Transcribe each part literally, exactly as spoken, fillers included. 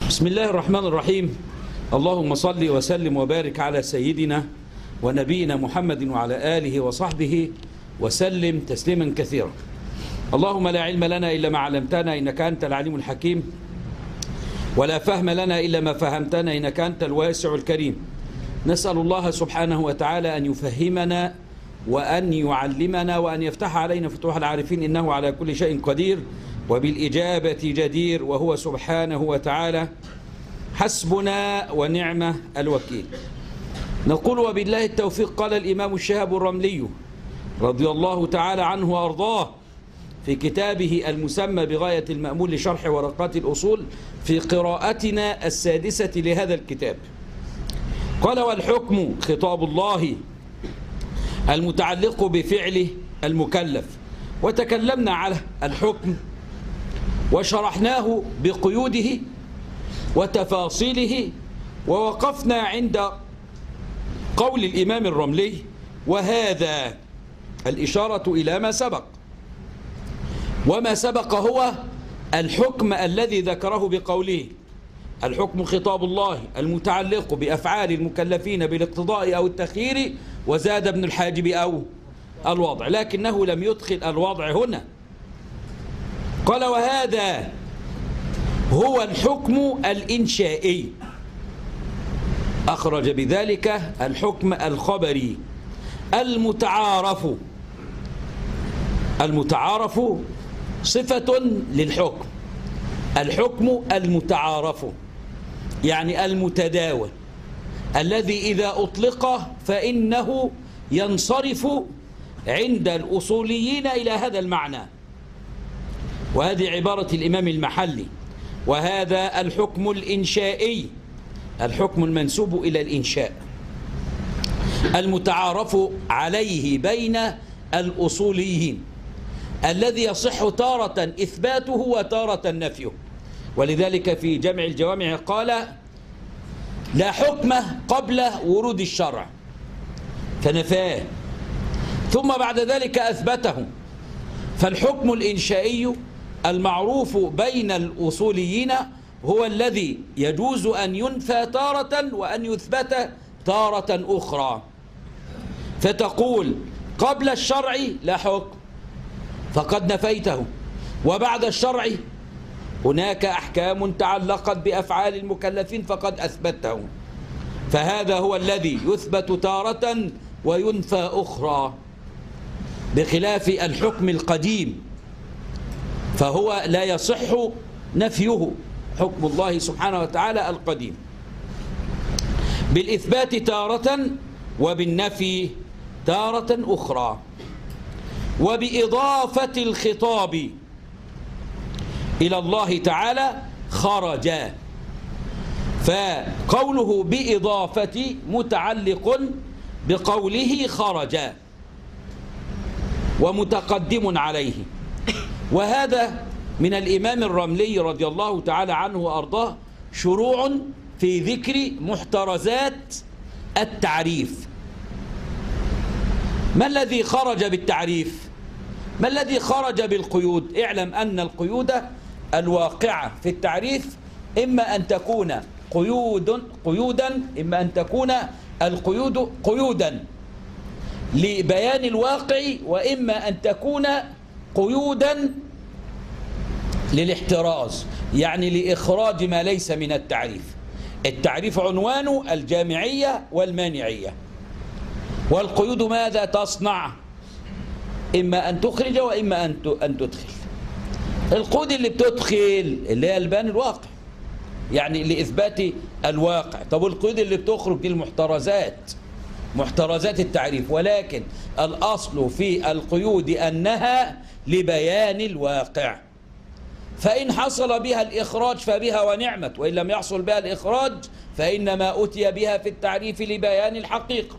بسم الله الرحمن الرحيم. اللهم صل وسلم وبارك على سيدنا ونبينا محمد وعلى آله وصحبه وسلم تسليما كثيرا. اللهم لا علم لنا إلا ما علمتنا إنك أنت العليم الحكيم، ولا فهم لنا إلا ما فهمتنا إنك أنت الواسع الكريم. نسأل الله سبحانه وتعالى أن يفهمنا وأن يعلمنا وأن يفتح علينا فتوح العارفين، إنه على كل شيء قدير وبالإجابة جدير، وهو سبحانه وتعالى حسبنا ونعم الوكيل. نقول وبالله التوفيق. قال الإمام الشهاب الرملي رضي الله تعالى عنه وأرضاه في كتابه المسمى بغاية المأمول لشرح ورقات الأصول في قراءتنا السادسة لهذا الكتاب، قال: والحكم خطاب الله المتعلق بفعل المكلف. وتكلمنا على الحكم وشرحناه بقيوده وتفاصيله، ووقفنا عند قول الإمام الرملي: وهذا الإشارة إلى ما سبق، وما سبق هو الحكم الذي ذكره بقوله: الحكم خطاب الله المتعلق بأفعال المكلفين بالاقتضاء أو التخيير، وزاد ابن الحاجب أو الوضع، لكنه لم يدخل الوضع هنا. قال: وهذا هو الحكم الإنشائي، أخرج بذلك الحكم الخبري المتعارف. المتعارف صفة للحكم، الحكم المتعارف يعني المتداول، الذي إذا أطلق فإنه ينصرف عند الأصوليين إلى هذا المعنى. وهذه عبارة الإمام المحلي. وهذا الحكم الإنشائي، الحكم المنسوب إلى الإنشاء، المتعارف عليه بين الأصوليين، الذي يصح تارة إثباته وتارة نفيه. ولذلك في جمع الجوامع قال: لا حكم قبل ورود الشرع، فنفاه ثم بعد ذلك أثبته. فالحكم الإنشائي المعروف بين الأصوليين هو الذي يجوز أن ينفى تارة وأن يثبت تارة أخرى. فتقول: قبل الشرع لا حكم، فقد نفيته، وبعد الشرع هناك أحكام تعلقت بأفعال المكلفين فقد أثبته. فهذا هو الذي يثبت تارة وينفى أخرى، بخلاف الحكم القديم فهو لا يصح نفيه، حكم الله سبحانه وتعالى القديم، بالإثبات تارة وبالنفي تارة أخرى، وبإضافة الخطاب إلى الله تعالى خرج. فقوله بإضافة متعلق بقوله خرج ومتقدم عليه. وهذا من الإمام الرملي رضي الله تعالى عنه وأرضاه شروع في ذكر محترزات التعريف. ما الذي خرج بالتعريف؟ ما الذي خرج بالقيود؟ اعلم أن القيود الواقعة في التعريف إما أن تكون قيود قيودا إما أن تكون القيود قيودا لبيان الواقع، وإما أن تكون قيودا للاحتراز، يعني لإخراج ما ليس من التعريف. التعريف عنوانه الجامعية والمانعية، والقيود ماذا تصنع؟ إما أن تخرج وإما أن تدخل. القيود اللي بتدخل اللي هي البيان الواقع، يعني لإثبات الواقع. طب القيود اللي بتخرج دي المحترزات، محترزات التعريف، ولكن الأصل في القيود أنها لبيان الواقع. فإن حصل بها الإخراج فبها ونعمت، وإن لم يحصل بها الإخراج فإنما أتي بها في التعريف لبيان الحقيقة.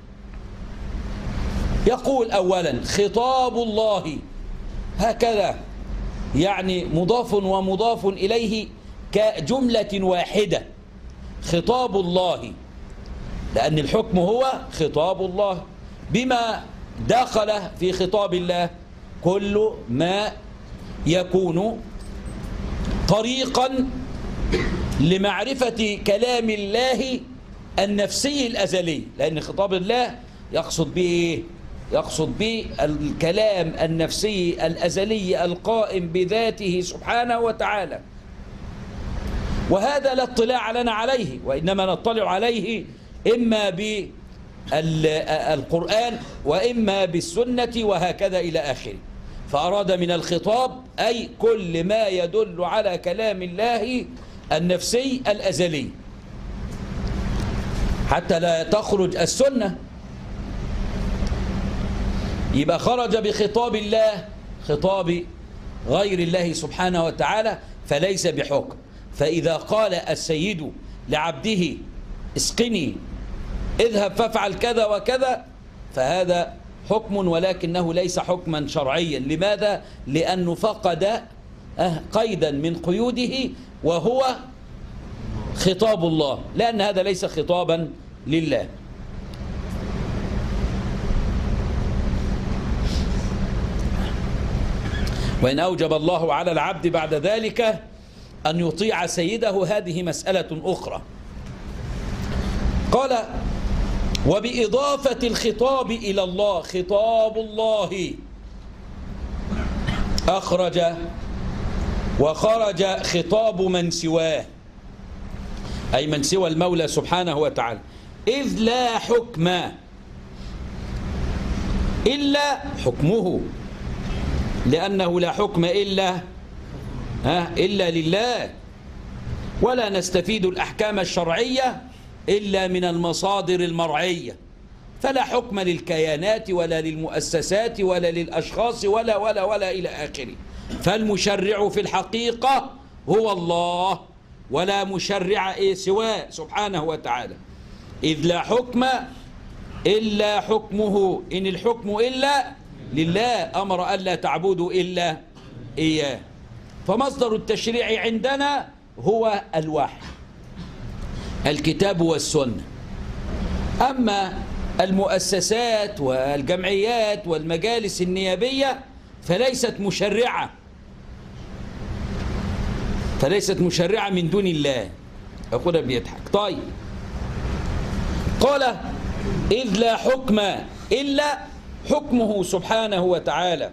يقول: أولا خطاب الله، هكذا يعني مضاف ومضاف إليه كجملة واحدة. خطاب الله، لأن الحكم هو خطاب الله، بما دخل في خطاب الله كل ما يكون طريقا لمعرفة كلام الله النفسي الأزلي، لأن خطاب الله يقصد به إيه؟ يقصد به الكلام النفسي الأزلي القائم بذاته سبحانه وتعالى، وهذا لا اطلاع لنا عليه، وإنما نطلع عليه إما بالقرآن وإما بالسنة وهكذا إلى آخره. فأراد من الخطاب أي كل ما يدل على كلام الله النفسي الأزلي، حتى لا تخرج السنة. يبقى خرج بخطاب الله خطاب غير الله سبحانه وتعالى فليس بحكم. فإذا قال السيد لعبده اسقني، اذهب فافعل كذا وكذا، فهذا حكم ولكنه ليس حكما شرعيا. لماذا؟ لأنه فقد قيدا من قيوده وهو خطاب الله، لأن هذا ليس خطابا لله. وإن أوجب الله على العبد بعد ذلك أن يطيع سيده هذه مسألة أخرى. قال: وبإضافة الخطاب إلى الله، خطاب الله أخرج وخرج خطاب من سواه، أي من سوى المولى سبحانه وتعالى، إذ لا حكم إلا حكمه، لأنه لا حكم إلا إلا لله، ولا نستفيد الأحكام الشرعية إلا من المصادر المرعية، فلا حكم للكيانات ولا للمؤسسات ولا للأشخاص ولا ولا ولا إلى آخره. فالمشرع في الحقيقة هو الله، ولا مشرع سواه سبحانه وتعالى، إذ لا حكم إلا حكمه، إن الحكم إلا لله، أمر ألا تعبدوا إلا إياه. فمصدر التشريع عندنا هو الوحي، الكتاب والسنة. أما المؤسسات والجمعيات والمجالس النيابية فليست مشرعة، فليست مشرعة من دون الله. أخونا بيضحك. طيب، قال: إذ لا حكم إلا حكمه سبحانه وتعالى،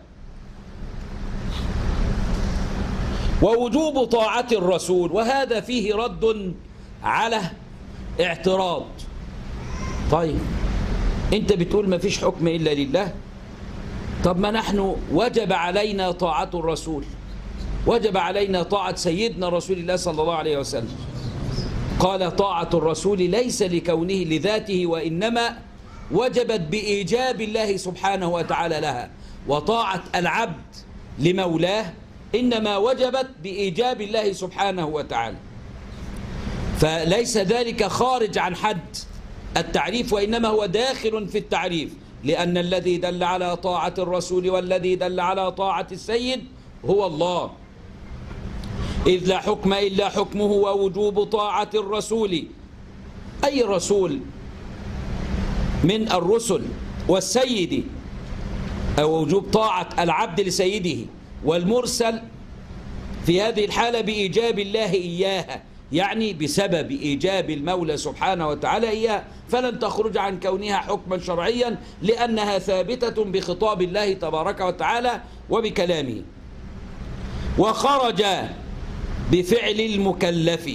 ووجوب طاعة الرسول. وهذا فيه رد على اعتراض. طيب، انت بتقول ما فيش حكم إلا لله، طب ما نحن وجب علينا طاعة الرسول، وجب علينا طاعة سيدنا رسول الله صلى الله عليه وسلم. قال: طاعة الرسول ليس لكونه لذاته، وإنما وجبت بإيجاب الله سبحانه وتعالى لها، وطاعة العبد لمولاه إنما وجبت بإيجاب الله سبحانه وتعالى. فليس ذلك خارج عن حد التعريف، وإنما هو داخل في التعريف، لأن الذي دل على طاعة الرسول والذي دل على طاعة السيد هو الله. إذ لا حكم إلا حكمه، ووجوب طاعة الرسول، أي رسول من الرسل، والسيد، أو وجوب طاعة العبد لسيده، والمرسل في هذه الحالة بإيجاب الله إياها، يعني بسبب إيجاب المولى سبحانه وتعالى إياها، فلن تخرج عن كونها حكما شرعيا، لأنها ثابتة بخطاب الله تبارك وتعالى وبكلامه. وخرج بفعل المكلف،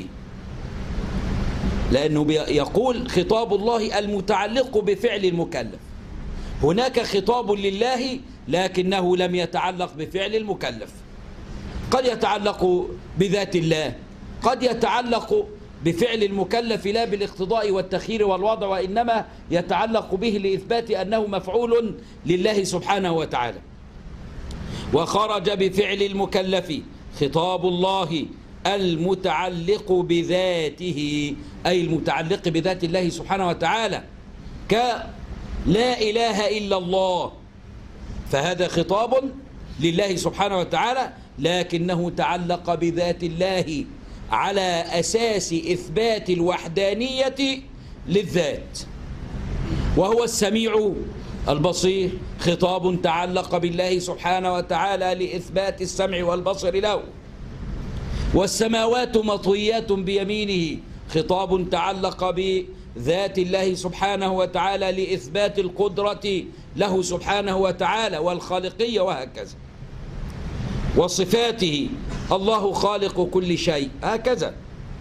لأنه يقول خطاب الله المتعلق بفعل المكلف. هناك خطاب لله لكنه لم يتعلق بفعل المكلف، قد يتعلق بذات الله، قد يتعلق بفعل المكلف لا بالاقتضاء والتخيير والوضع، وإنما يتعلق به لإثبات أنه مفعول لله سبحانه وتعالى. وخرج بفعل المكلف خطاب الله المتعلق بذاته، أي المتعلق بذات الله سبحانه وتعالى، كلا إله إلا الله، فهذا خطاب لله سبحانه وتعالى، لكنه تعلق بذات الله على أساس إثبات الوحدانية للذات. وهو السميع البصير، خطاب تعلق بالله سبحانه وتعالى لإثبات السمع والبصر له. والسماوات مطويات بيمينه، خطاب تعلق بذات الله سبحانه وتعالى لإثبات القدرة له سبحانه وتعالى والخالقية وهكذا. وصفاته، الله خالق كل شيء هكذا.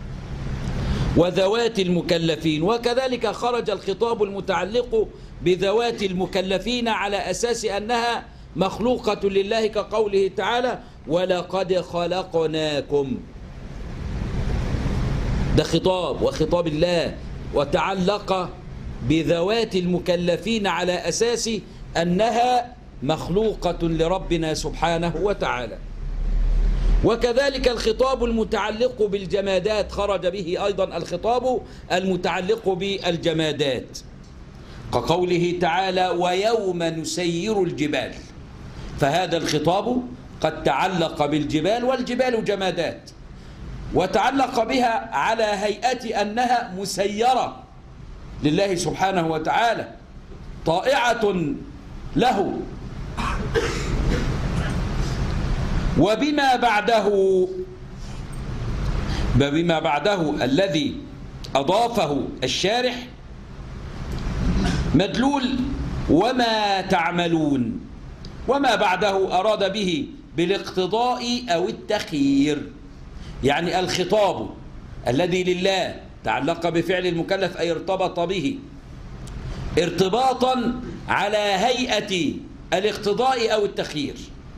وذوات المكلفين، وكذلك خرج الخطاب المتعلق بذوات المكلفين على أساس أنها مخلوقة لله، كقوله تعالى ولقد خلقناكم. ده خطاب وخطاب الله، وتعلق بذوات المكلفين على أساس أنها مخلوقة لربنا سبحانه وتعالى. وكذلك الخطاب المتعلق بالجمادات خرج به أيضا الخطاب المتعلق بالجمادات، كقوله تعالى ويوم نسير الجبال، فهذا الخطاب قد تعلق بالجبال، والجبال جمادات، وتعلق بها على هيئة أنها مسيرة لله سبحانه وتعالى طائعة له. وبما بعده بما بعده الذي أضافه الشارح مدلول وما تعملون، وما بعده أراد به بالاقتضاء أو التخيير، يعني الخطاب الذي لله تعلق بفعل المكلف أي ارتبط به ارتباطا على هيئة الاقتضاء أو التخيير.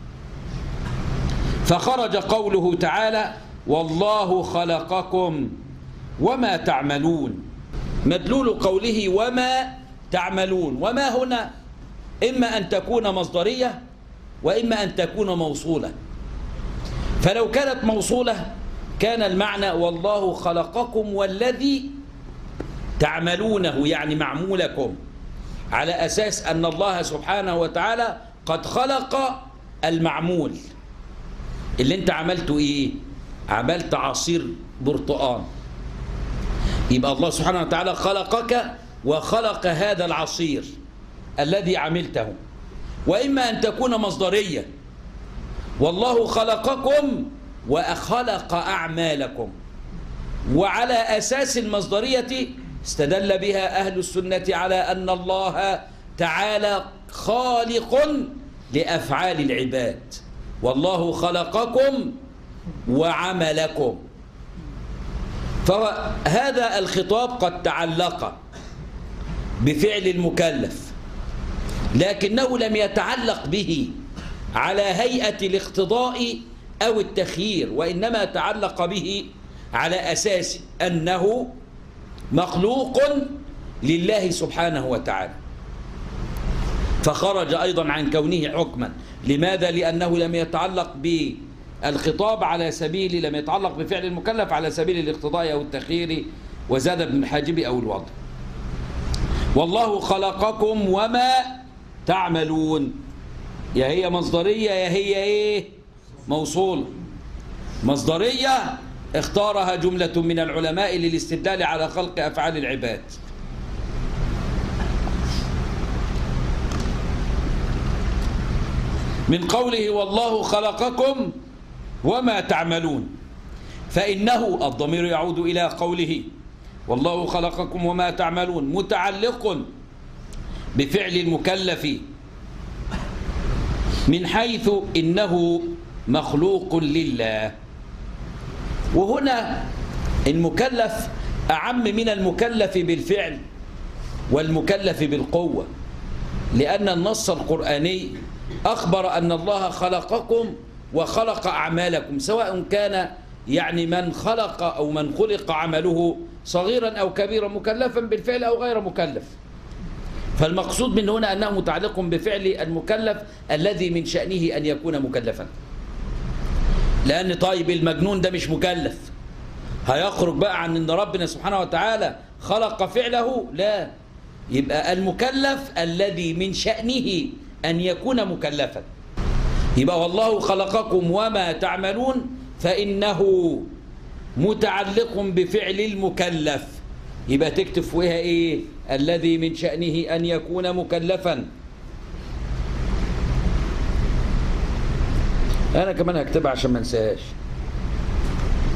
فخرج قوله تعالى والله خلقكم وما تعملون، مدلول قوله وما تعملون، وما هنا إما أن تكون مصدرية وإما أن تكون موصولة. فلو كانت موصولة كان المعنى والله خلقكم والذي تعملونه، يعني معمولكم، على أساس أن الله سبحانه وتعالى قد خلق المعمول. اللي انت عملته ايه؟ عملت عصير برتقان، يبقى الله سبحانه وتعالى خلقك وخلق هذا العصير الذي عملته. وإما أن تكون مصدرية والله خلقكم وخلق أعمالكم، وعلى أساس المصدرية استدل بها أهل السنة على أن الله تعالى خالق لأفعال العباد، والله خلقكم وعملكم. فهذا الخطاب قد تعلق بفعل المكلف، لكنه لم يتعلق به على هيئة الاقتضاء أو التخيير، وإنما تعلق به على أساس أنه مخلوق لله سبحانه وتعالى، فخرج أيضا عن كونه حكما. لماذا؟ لأنه لم يتعلق بالخطاب على سبيل لم يتعلق بفعل المكلف على سبيل الاقتضاء أو التخيير، وزاد ابن الحاجب أو الوضع. والله خلقكم وما تعملون، يا هي مصدرية يا هي ايه؟ موصولة. مصدرية اختارها جملة من العلماء للاستدلال على خلق أفعال العباد، من قوله والله خلقكم وما تعملون، فإنه الضمير يعود إلى قوله والله خلقكم وما تعملون متعلق بفعل المكلف من حيث إنه مخلوق لله. وهنا المكلف أعم من المكلف بالفعل والمكلف بالقوة، لأن النص القرآني أخبر أن الله خلقكم وخلق أعمالكم، سواء كان يعني من خلق أو من خلق عمله صغيرا أو كبيرا مكلفا بالفعل أو غير مكلف. فالمقصود من هنا أنه متعلق بفعل المكلف الذي من شأنه أن يكون مكلفا، لأن طيب المجنون ده مش مكلف، هيخرج بقى عن أن ربنا سبحانه وتعالى خلق فعله؟ لا، يبقى المكلف الذي من شأنه أن يكون مكلفا. يبقى والله خلقكم وما تعملون فإنه متعلق بفعل المكلف، يبقى تكتب فيها إيه؟ الذي من شأنه أن يكون مكلفا. أنا كمان هكتبها عشان ما انساهاش.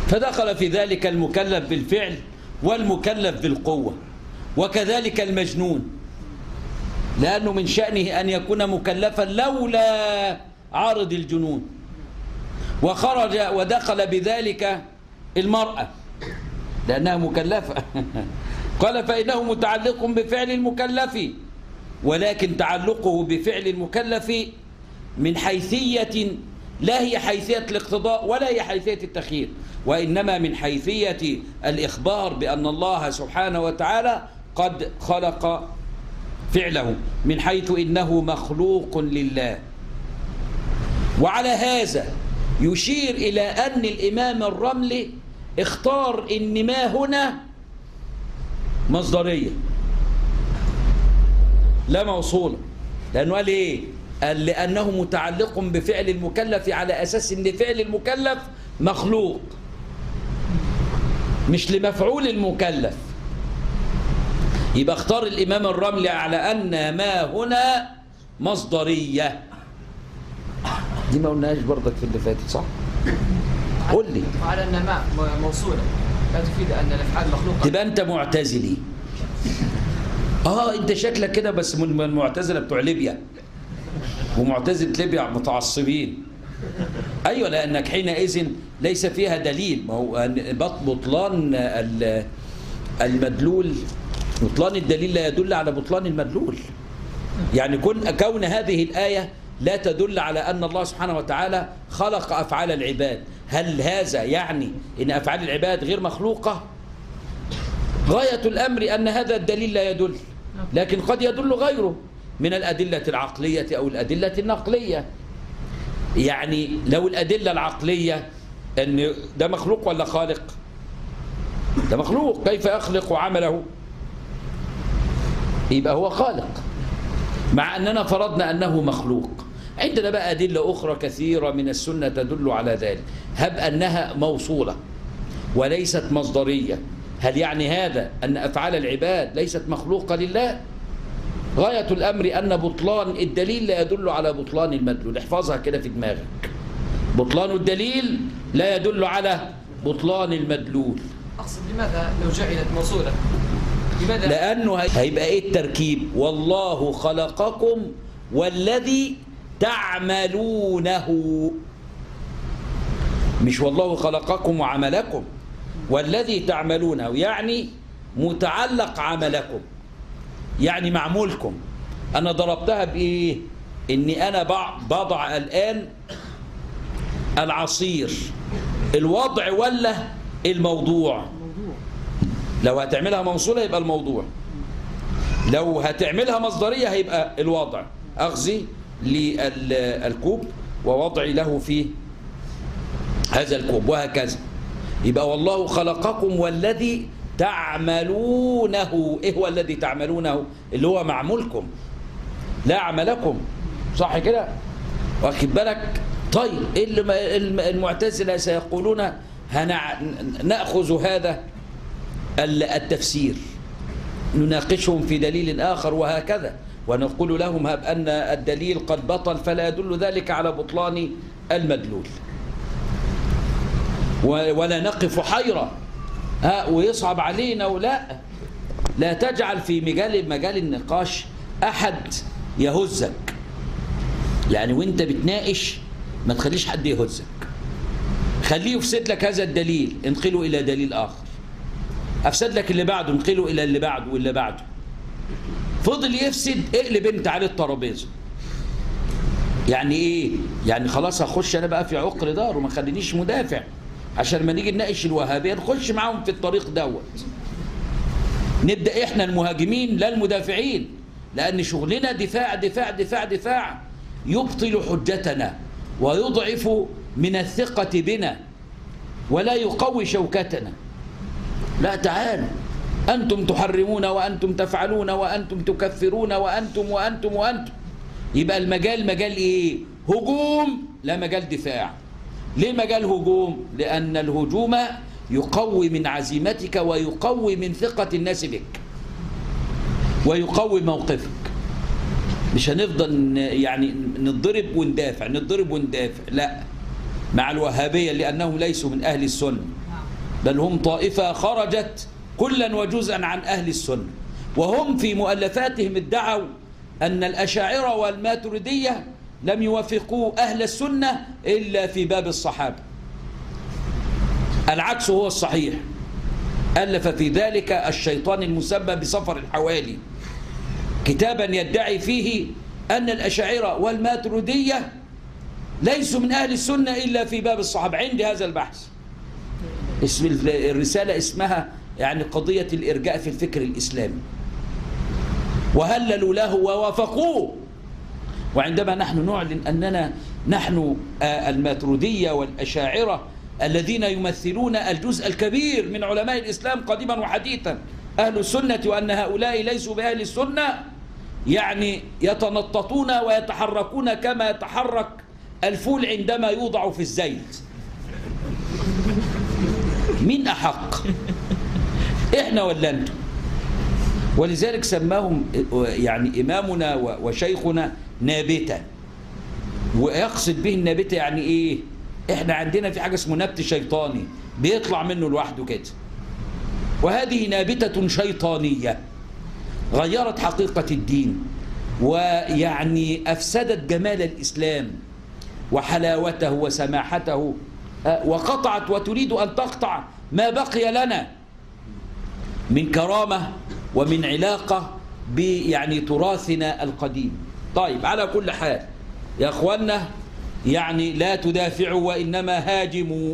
فدخل في ذلك المكلف بالفعل والمكلف بالقوة، وكذلك المجنون، لأنه من شأنه أن يكون مكلفا لولا عارض الجنون. وخرج ودخل بذلك المرأة لأنها مكلفة قال فإنه متعلق بفعل المكلف، ولكن تعلقه بفعل المكلف من حيثية لا هي حيثية الاقتضاء ولا هي حيثية التخيير، وإنما من حيثية الإخبار بأن الله سبحانه وتعالى قد خلق فعله، من حيث إنه مخلوق لله. وعلى هذا يشير إلى أن الإمام الرملي اختار إن ما هنا مصدرية لا موصولة، لأنه قال إيه؟ قال لأنه متعلق بفعل المكلف على أساس أن فعل المكلف مخلوق مش لمفعول المكلف. يبقى اختار الإمام الرملي على أن ما هنا مصدرية. دي ما قلناهاش برضك في اللي فاتت صح؟ قول لي. على أن ما موصولة لا تفيد أن الأفعال مخلوقة. تبقى أنت معتزلي. آه أنت شكلك كده بس من المعتزلة بتوع ليبيا، ومعتزلة ليبيا متعصبين. أيوة، لأنك حينئذ ليس فيها دليل. ما هو بطلان المدلول، بطلان الدليل لا يدل على بطلان المدلول. يعني كون كون هذه الآية لا تدل على أن الله سبحانه وتعالى خلق أفعال العباد، هل هذا يعني أن أفعال العباد غير مخلوقة؟ غاية الأمر أن هذا الدليل لا يدل، لكن قد يدل غيره من الأدلة العقلية أو الأدلة النقلية. يعني لو الأدلة العقلية أن ده مخلوق ولا خالق؟ ده مخلوق، كيف يخلق عمله؟ يبقى هو خالق، مع أننا فرضنا أنه مخلوق. عندنا بقى أدلة أخرى كثيرة من السنة تدل على ذلك. هب أنها موصولة وليست مصدرية، هل يعني هذا أن أفعال العباد ليست مخلوقة لله؟ غاية الأمر أن بطلان الدليل لا يدل على بطلان المدلول. احفظها كده في دماغك، بطلان الدليل لا يدل على بطلان المدلول. أقصد لماذا لو جعلت موصولة؟ لماذا؟ لأنه هيبقى إيه التركيب؟ والله خلقكم والذي تعملونه، مش والله خلقكم وعملكم، والذي تعملونه يعني متعلق عملكم، يعني معمولكم. أنا ضربتها بإيه؟ إني أنا بضع الآن العصير، الوضع ولا الموضوع؟ لو هتعملها موصولة يبقى الموضوع، لو هتعملها مصدرية هيبقى الوضع. أخذي للكوب ووضعي له في هذا الكوب وهكذا. يبقى والله خلقكم والذي تعملونه. إيه هو الذي تعملونه؟ اللي هو معمولكم لا عملكم، صح كده؟ واخد بالك؟ طيب المعتزلة سيقولون نأخذ هذا التفسير نناقشهم في دليل آخر وهكذا، ونقول لهم هب أن الدليل قد بطل فلا يدل ذلك على بطلان المدلول، ولا نقف حيرة ها ويصعب علينا. ولا لا تجعل في مجال مجال النقاش أحد يهزك، يعني وانت بتناقش ما تخليش حد يهزك، خليه يفسد لك هذا الدليل انقله إلى دليل آخر، أفسد لك اللي بعده انقله إلى اللي بعده واللي بعده. فضل يفسد اقلب انت عليه الترابيزه. يعني ايه؟ يعني خلاص هخش انا بقى في عقر دار وما خلينيش مدافع، عشان ما نيجي نناقش الوهابيه نخش معاهم في الطريق دوت. نبدا احنا المهاجمين لا المدافعين، لان شغلنا دفاع دفاع دفاع دفاع يبطل حجتنا ويضعف من الثقه بنا ولا يقوي شوكتنا. لا، تعالوا أنتم تحرمون وأنتم تفعلون وأنتم تكفرون وأنتم وأنتم وأنتم. يبقى المجال مجال إيه؟ هجوم لا مجال دفاع. ليه مجال هجوم؟ لأن الهجوم يقوي من عزيمتك ويقوي من ثقة الناس بك ويقوي موقفك. مش هنفضل يعني نضرب وندافع نضرب وندافع، لا، مع الوهابية لأنهم ليسوا من أهل السنة بل هم طائفة خرجت كلا وجزءا عن أهل السنة، وهم في مؤلفاتهم ادعوا أن الأشاعرة والماتريدية لم يوافقوا أهل السنة إلا في باب الصحابة. العكس هو الصحيح. ألف في ذلك الشيطان المسمى بصفر الحوالي كتابا يدعي فيه أن الأشاعرة والماتريدية ليسوا من أهل السنة إلا في باب الصحابة. عندي هذا البحث، اسم الرسالة اسمها يعني قضية الإرجاء في الفكر الإسلامي، وهللوا له ووافقوه. وعندما نحن نعلن أننا نحن الماتريدية والأشاعرة الذين يمثلون الجزء الكبير من علماء الإسلام قديما وحديثا أهل السنة، وأن هؤلاء ليسوا بأهل السنة، يعني يتنططون ويتحركون كما يتحرك الفول عندما يوضع في الزيت. مين أحق؟ إحنا ولا أنتم؟ ولذلك سماهم يعني إمامنا وشيخنا نابتة. ويقصد به النابتة يعني إيه؟ إحنا عندنا في حاجة اسمه نبت شيطاني بيطلع منه لوحده كده، وهذه نابتة شيطانية غيرت حقيقة الدين، ويعني أفسدت جمال الإسلام وحلاوته وسماحته، وقطعت وتريد أن تقطع ما بقي لنا من كرامة ومن علاقة يعني تراثنا القديم. طيب، على كل حال يا أخوانا، يعني لا تدافعوا وإنما هاجموا.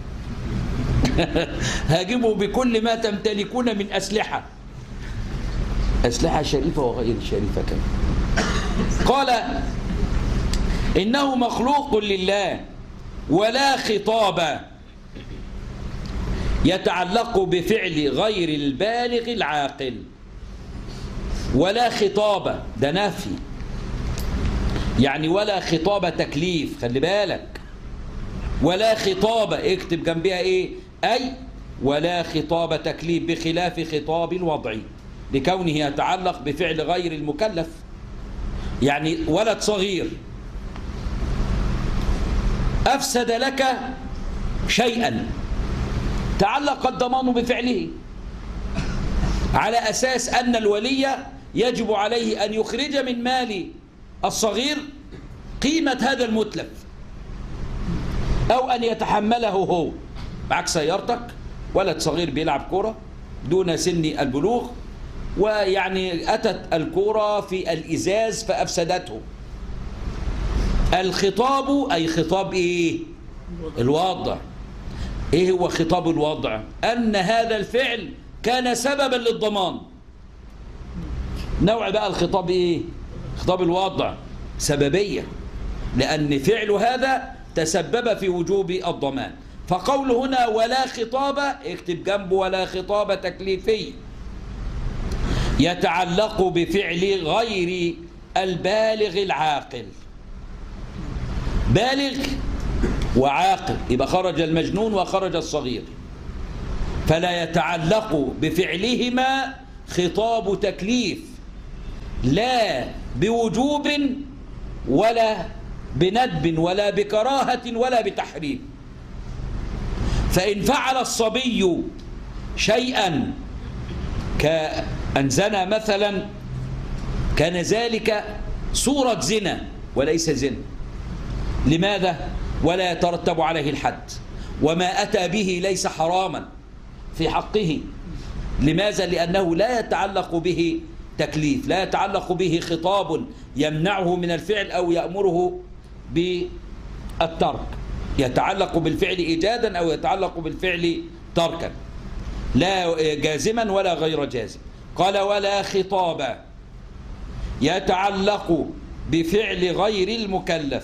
هاجموا بكل ما تمتلكون من أسلحة، أسلحة شريفة وغير شريفة كمان. قال إنه مخلوق لله ولا خطاب يتعلق بفعل غير البالغ العاقل. ولا خطاب ده نفي، يعني ولا خطاب تكليف، خلي بالك. ولا خطاب اكتب جنبها ايه؟ أي ولا خطاب تكليف بخلاف خطاب الوضع لكونه يتعلق بفعل غير المكلف. يعني ولد صغير أفسد لك شيئا تعلق الضمان بفعله على أساس أن الولي يجب عليه أن يخرج من مال الصغير قيمة هذا المتلف، أو أن يتحمله هو. معك سيارتك، ولد صغير بيلعب كرة دون سن البلوغ، ويعني أتت الكرة في الإزاز فأفسدته. الخطاب أي خطاب إيه؟ الوضع. إيه هو خطاب الوضع؟ أن هذا الفعل كان سببا للضمان. نوع بقى الخطاب إيه؟ خطاب الوضع سببية، لأن فعل هذا تسبب في وجوب الضمان. فقول هنا ولا خطاب، اكتب جنبه ولا خطاب تكليفي يتعلق بفعل غير البالغ العاقل. بالغ وعاقل، يبقى خرج المجنون وخرج الصغير، فلا يتعلق بفعلهما خطاب تكليف، لا بوجوب ولا بندب ولا بكراهة ولا بتحريم. فإن فعل الصبي شيئا كأن زنى مثلا كان ذلك صورة زنا وليس زنا. لماذا؟ ولا يترتب عليه الحد، وما أتى به ليس حراما في حقه. لماذا؟ لأنه لا يتعلق به تكليف، لا يتعلق به خطاب يمنعه من الفعل أو يأمره بالترك. يتعلق بالفعل إيجادا أو يتعلق بالفعل تركا، لا جازما ولا غير جازم. قال ولا خطاب يتعلق بفعل غير المكلف.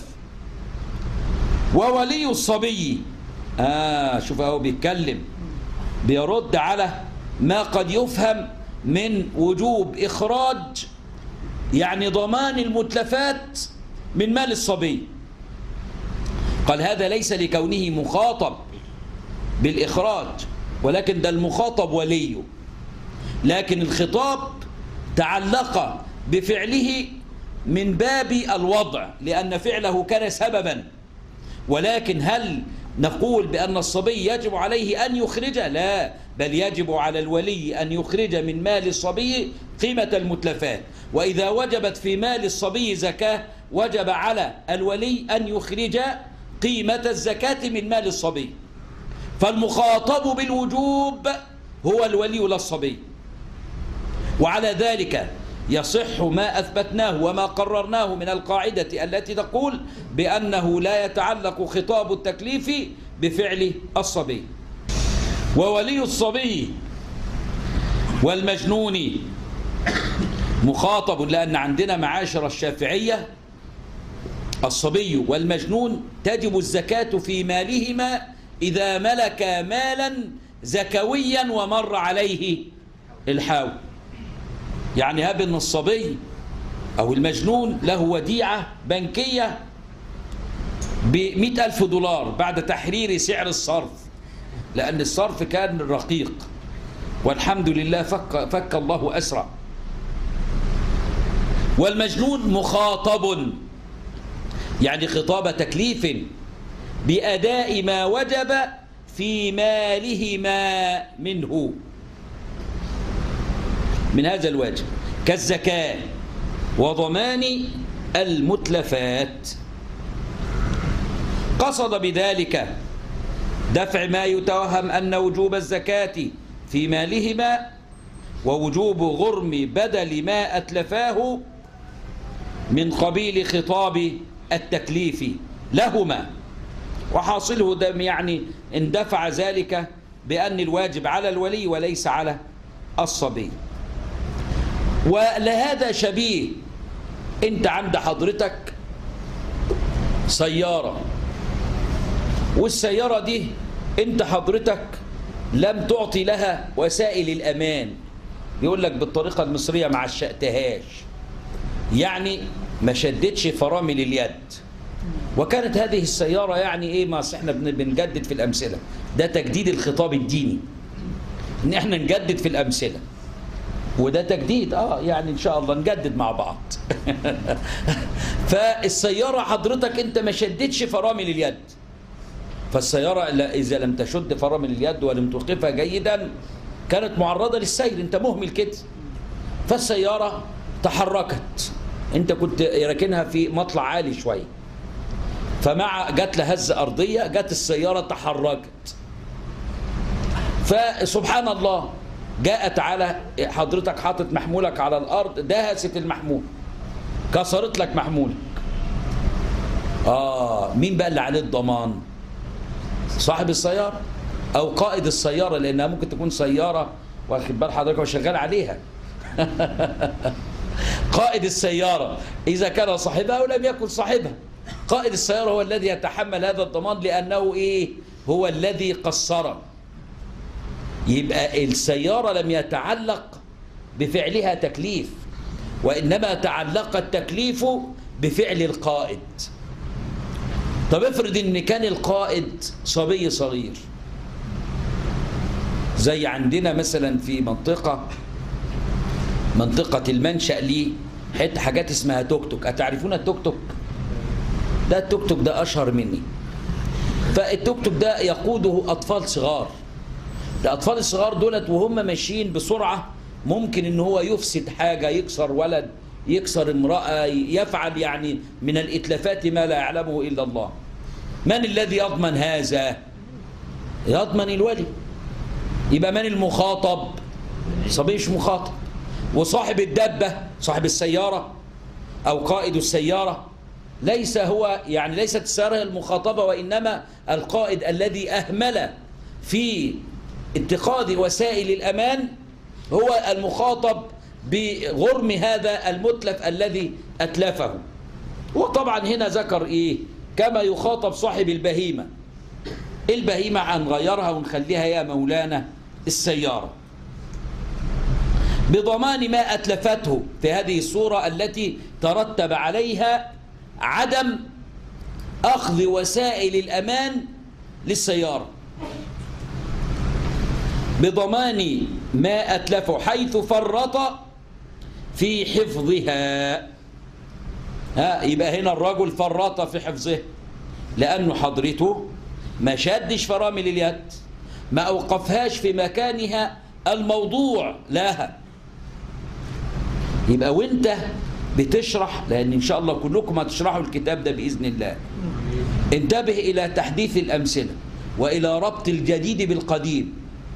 وولي الصبي، آه شوف اهو بيتكلم، بيرد على ما قد يفهم من وجوب إخراج يعني ضمان المتلفات من مال الصبي. قال هذا ليس لكونه مخاطب بالإخراج، ولكن ده المخاطب وليه، لكن الخطاب تعلق بفعله من باب الوضع لأن فعله كان سببا. ولكن هل نقول بأن الصبي يجب عليه أن يخرج؟ لا، بل يجب على الولي أن يخرج من مال الصبي قيمة المتلفات. وإذا وجبت في مال الصبي زكاة وجب على الولي أن يخرج قيمة الزكاة من مال الصبي. فالمخاطب بالوجوب هو الولي لا الصبي. وعلى ذلك يصح ما أثبتناه وما قررناه من القاعدة التي تقول بأنه لا يتعلق خطاب التكليف بفعل الصبي. وولي الصبي والمجنون مخاطب، لأن عندنا معاشر الشافعية الصبي والمجنون تجب الزكاة في مالهما إذا ملك مالا زكويا ومر عليه الحول. يعني هب أن الصبي أو المجنون له وديعة بنكية بمئة ألف دولار بعد تحرير سعر الصرف، لأن الصرف كان رقيق والحمد لله فك, فك الله أسرع. والمجنون مخاطب، يعني خطاب تكليف بأداء ما وجب في مالهما منه من هذا الواجب كالزكاة وضمان المتلفات. قصد بذلك دفع ما يتوهم أن وجوب الزكاة في مالهما ووجوب غرم بدل ما أتلفاه من قبيل خطاب التكليف لهما. وحاصله دم يعني اندفع ذلك بأن الواجب على الولي وليس على الصبي. ولهذا شبيه، انت عند حضرتك سيارة، والسيارة دي انت حضرتك لم تعطي لها وسائل الأمان، يقول لك بالطريقة المصرية ما عشقتهاش، يعني ما شدتش فرامل اليد. وكانت هذه السيارة يعني ايه، ما احنا بنجدد في الأمثلة، ده تجديد الخطاب الديني ان احنا نجدد في الأمثلة، وده تجديد اه يعني ان شاء الله نجدد مع بعض. فالسيارة حضرتك انت ما شدتش فرامل اليد، فالسيارة اذا لم تشد فرامل اليد ولم توقفها جيدا كانت معرضة للسير، انت مهمل كده. فالسيارة تحركت، انت كنت راكنها في مطلع عالي شوية، فمع جت لها هزة أرضية جت السيارة تحركت، فسبحان الله جاءت على حضرتك حاطط محمولك على الأرض، دهست المحمول كسرت لك محمولك. آه مين بقى اللي عليه الضمان؟ صاحب السيارة أو قائد السيارة، لأنها ممكن تكون سيارة واخد بال حضرتك وشغال عليها. قائد السيارة إذا كان صاحبها أو لم يكن صاحبها، قائد السيارة هو الذي يتحمل هذا الضمان، لأنه إيه؟ هو الذي قصر. يبقى السيارة لم يتعلق بفعلها تكليف، وإنما تعلق التكليف بفعل القائد. طب افرض إن كان القائد صبي صغير، زي عندنا مثلا في منطقة منطقة المنشأ ليه حتى حاجات اسمها توك توك. أتعرفون التوك توك؟ ده التوك توك ده أشهر مني. فالتوك توك ده يقوده أطفال صغار. الأطفال الصغار دولت وهم ماشيين بسرعة ممكن إن هو يفسد حاجة، يكسر ولد، يكسر امرأة، يفعل يعني من الإتلافات ما لا يعلمه إلا الله. من الذي يضمن هذا؟ يضمن الولي. يبقى من المخاطب؟ صبي مش مخاطب. وصاحب الدابة صاحب السيارة أو قائد السيارة ليس هو، يعني ليست السيارة المخاطبة، وإنما القائد الذي أهمل في اتخاذ وسائل الأمان هو المخاطب بغرم هذا المتلف الذي أتلفه. وطبعا هنا ذكر إيه؟ كما يخاطب صاحب البهيمة. البهيمة هنغيرها ونخليها يا مولانا السيارة بضمان ما أتلفته في هذه الصورة التي ترتب عليها عدم أخذ وسائل الأمان للسيارة، بضمان ما أتلفه حيث فرط في حفظها. ها يبقى هنا الرجل فرط في حفظه، لأنه حضرته ما شدش فرامل اليد، ما أوقفهاش في مكانها الموضوع لها. يبقى وانت بتشرح، لأن إن شاء الله كلكم هتشرحوا الكتاب ده بإذن الله، انتبه إلى تحديث الأمثلة وإلى ربط الجديد بالقديم.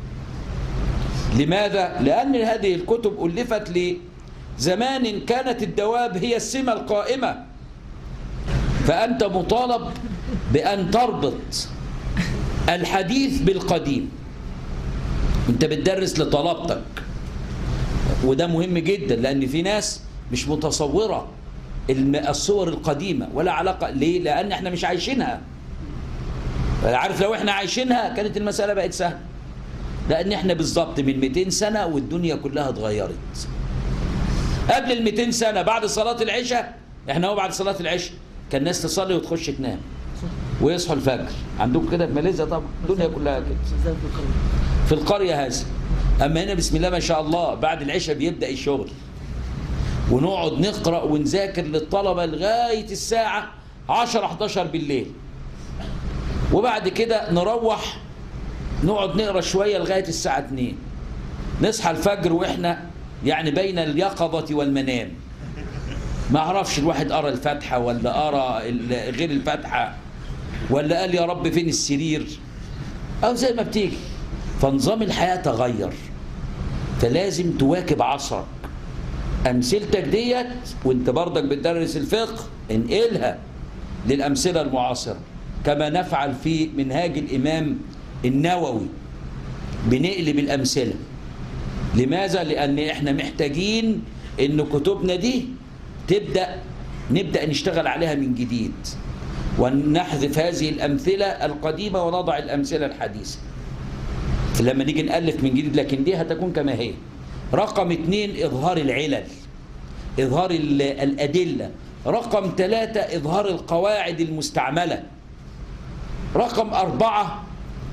لماذا؟ لأن هذه الكتب ألفت لزمان كانت الدواب هي السمة القائمة، فأنت مطالب بأن تربط الحديث بالقديم. أنت بتدرس لطلبتك، وده مهم جدا، لأن في ناس مش متصورة الصور القديمة ولا علاقة. ليه؟ لأن احنا مش عايشينها. عارف لو احنا عايشينها كانت المسألة بقت سهلة، لأن احنا بالظبط من مئتين سنة والدنيا كلها اتغيرت. قبل ال مئتين سنة بعد صلاة العشاء، احنا هو بعد صلاة العشاء كان الناس تصلي وتخش تنام ويصحوا الفجر. عندكم كده في ماليزيا طبعا الدنيا كلها كده، في القرية هذه. أما هنا بسم الله ما شاء الله بعد العشاء بيبدأ الشغل، ونقعد نقرأ ونذاكر للطلبة لغاية الساعة عشرة حداشر بالليل، وبعد كده نروح نقعد نقرأ شوية لغاية الساعة اتنين، نصحى الفجر وإحنا يعني بين اليقظة والمنام. ما أعرفش الواحد قرأ الفاتحة ولا قرأ غير الفاتحة ولا قال يا رب فين السرير، أو زي ما بتيجي. فنظام الحياة تغير، فلازم تواكب عصرك. أمثلتك ديت وانت برضك بتدرس الفقه انقلها للأمثلة المعاصرة، كما نفعل في منهاج الإمام النووي، بنقلب الأمثلة. لماذا؟ لأن احنا محتاجين ان كتبنا دي تبدأ نبدأ نشتغل عليها من جديد، ونحذف هذه الأمثلة القديمة ونضع الأمثلة الحديثة لما نيجي نألف من جديد. لكن دي هتكون كما هي. رقم اثنين إظهار العلل، إظهار الأدلة. رقم ثلاثة إظهار القواعد المستعملة. رقم أربعة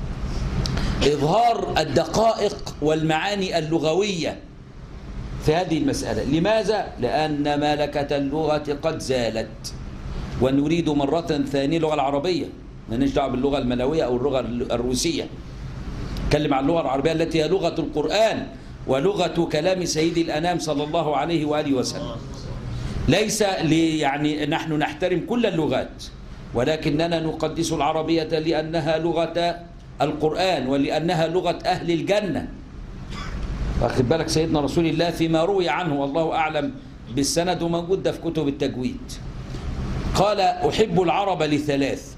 إظهار الدقائق والمعاني اللغوية في هذه المسألة. لماذا؟ لأن ملكة اللغة قد زالت، ونريد مرة ثانية اللغة العربية، ما نجدع باللغة الملوية أو اللغة الروسية. نتكلم عن اللغة العربية التي هي لغة القرآن ولغة كلام سيد الأنام صلى الله عليه وآله وسلم. ليس لي يعني نحن نحترم كل اللغات، ولكننا نقدس العربية لأنها لغة القرآن ولأنها لغة أهل الجنة. واخد بالك سيدنا رسول الله فيما روي عنه والله أعلم بالسند وموجود ده في كتب التجويد، قال أحب العرب لثلاث: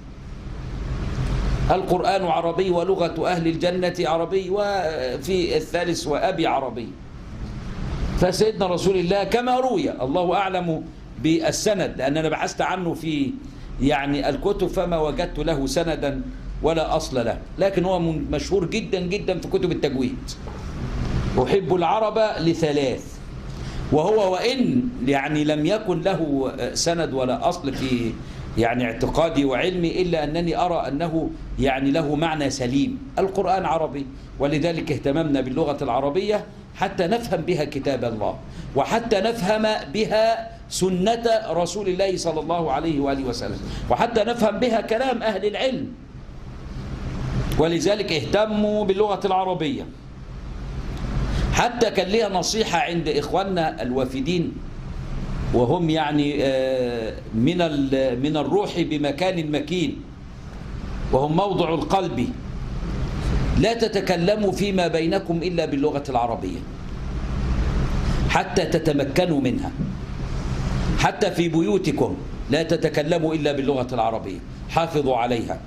القرآن عربي، ولغة أهل الجنة عربي، وفي الثالث وأبي عربي. فسيدنا رسول الله كما روي، الله أعلم بالسند لأن أنا بحثت عنه في يعني الكتب فما وجدت له سندا ولا أصل له، لكن هو مشهور جدا جدا في كتب التجويد. أحب العرب لثلاث، وهو وإن يعني لم يكن له سند ولا أصل في يعني اعتقادي وعلمي، إلا أنني أرى أنه يعني له معنى سليم. القرآن عربي، ولذلك اهتممنا باللغة العربية حتى نفهم بها كتاب الله، وحتى نفهم بها سنة رسول الله صلى الله عليه وآله وسلم، وحتى نفهم بها كلام أهل العلم. ولذلك اهتموا باللغة العربية. حتى كان لها نصيحة عند إخواننا الوافدين، وهم يعني من من الروح بمكان مكين، وهم موضع القلب: لا تتكلموا فيما بينكم إلا باللغة العربية حتى تتمكنوا منها. حتى في بيوتكم لا تتكلموا إلا باللغة العربية، حافظوا عليها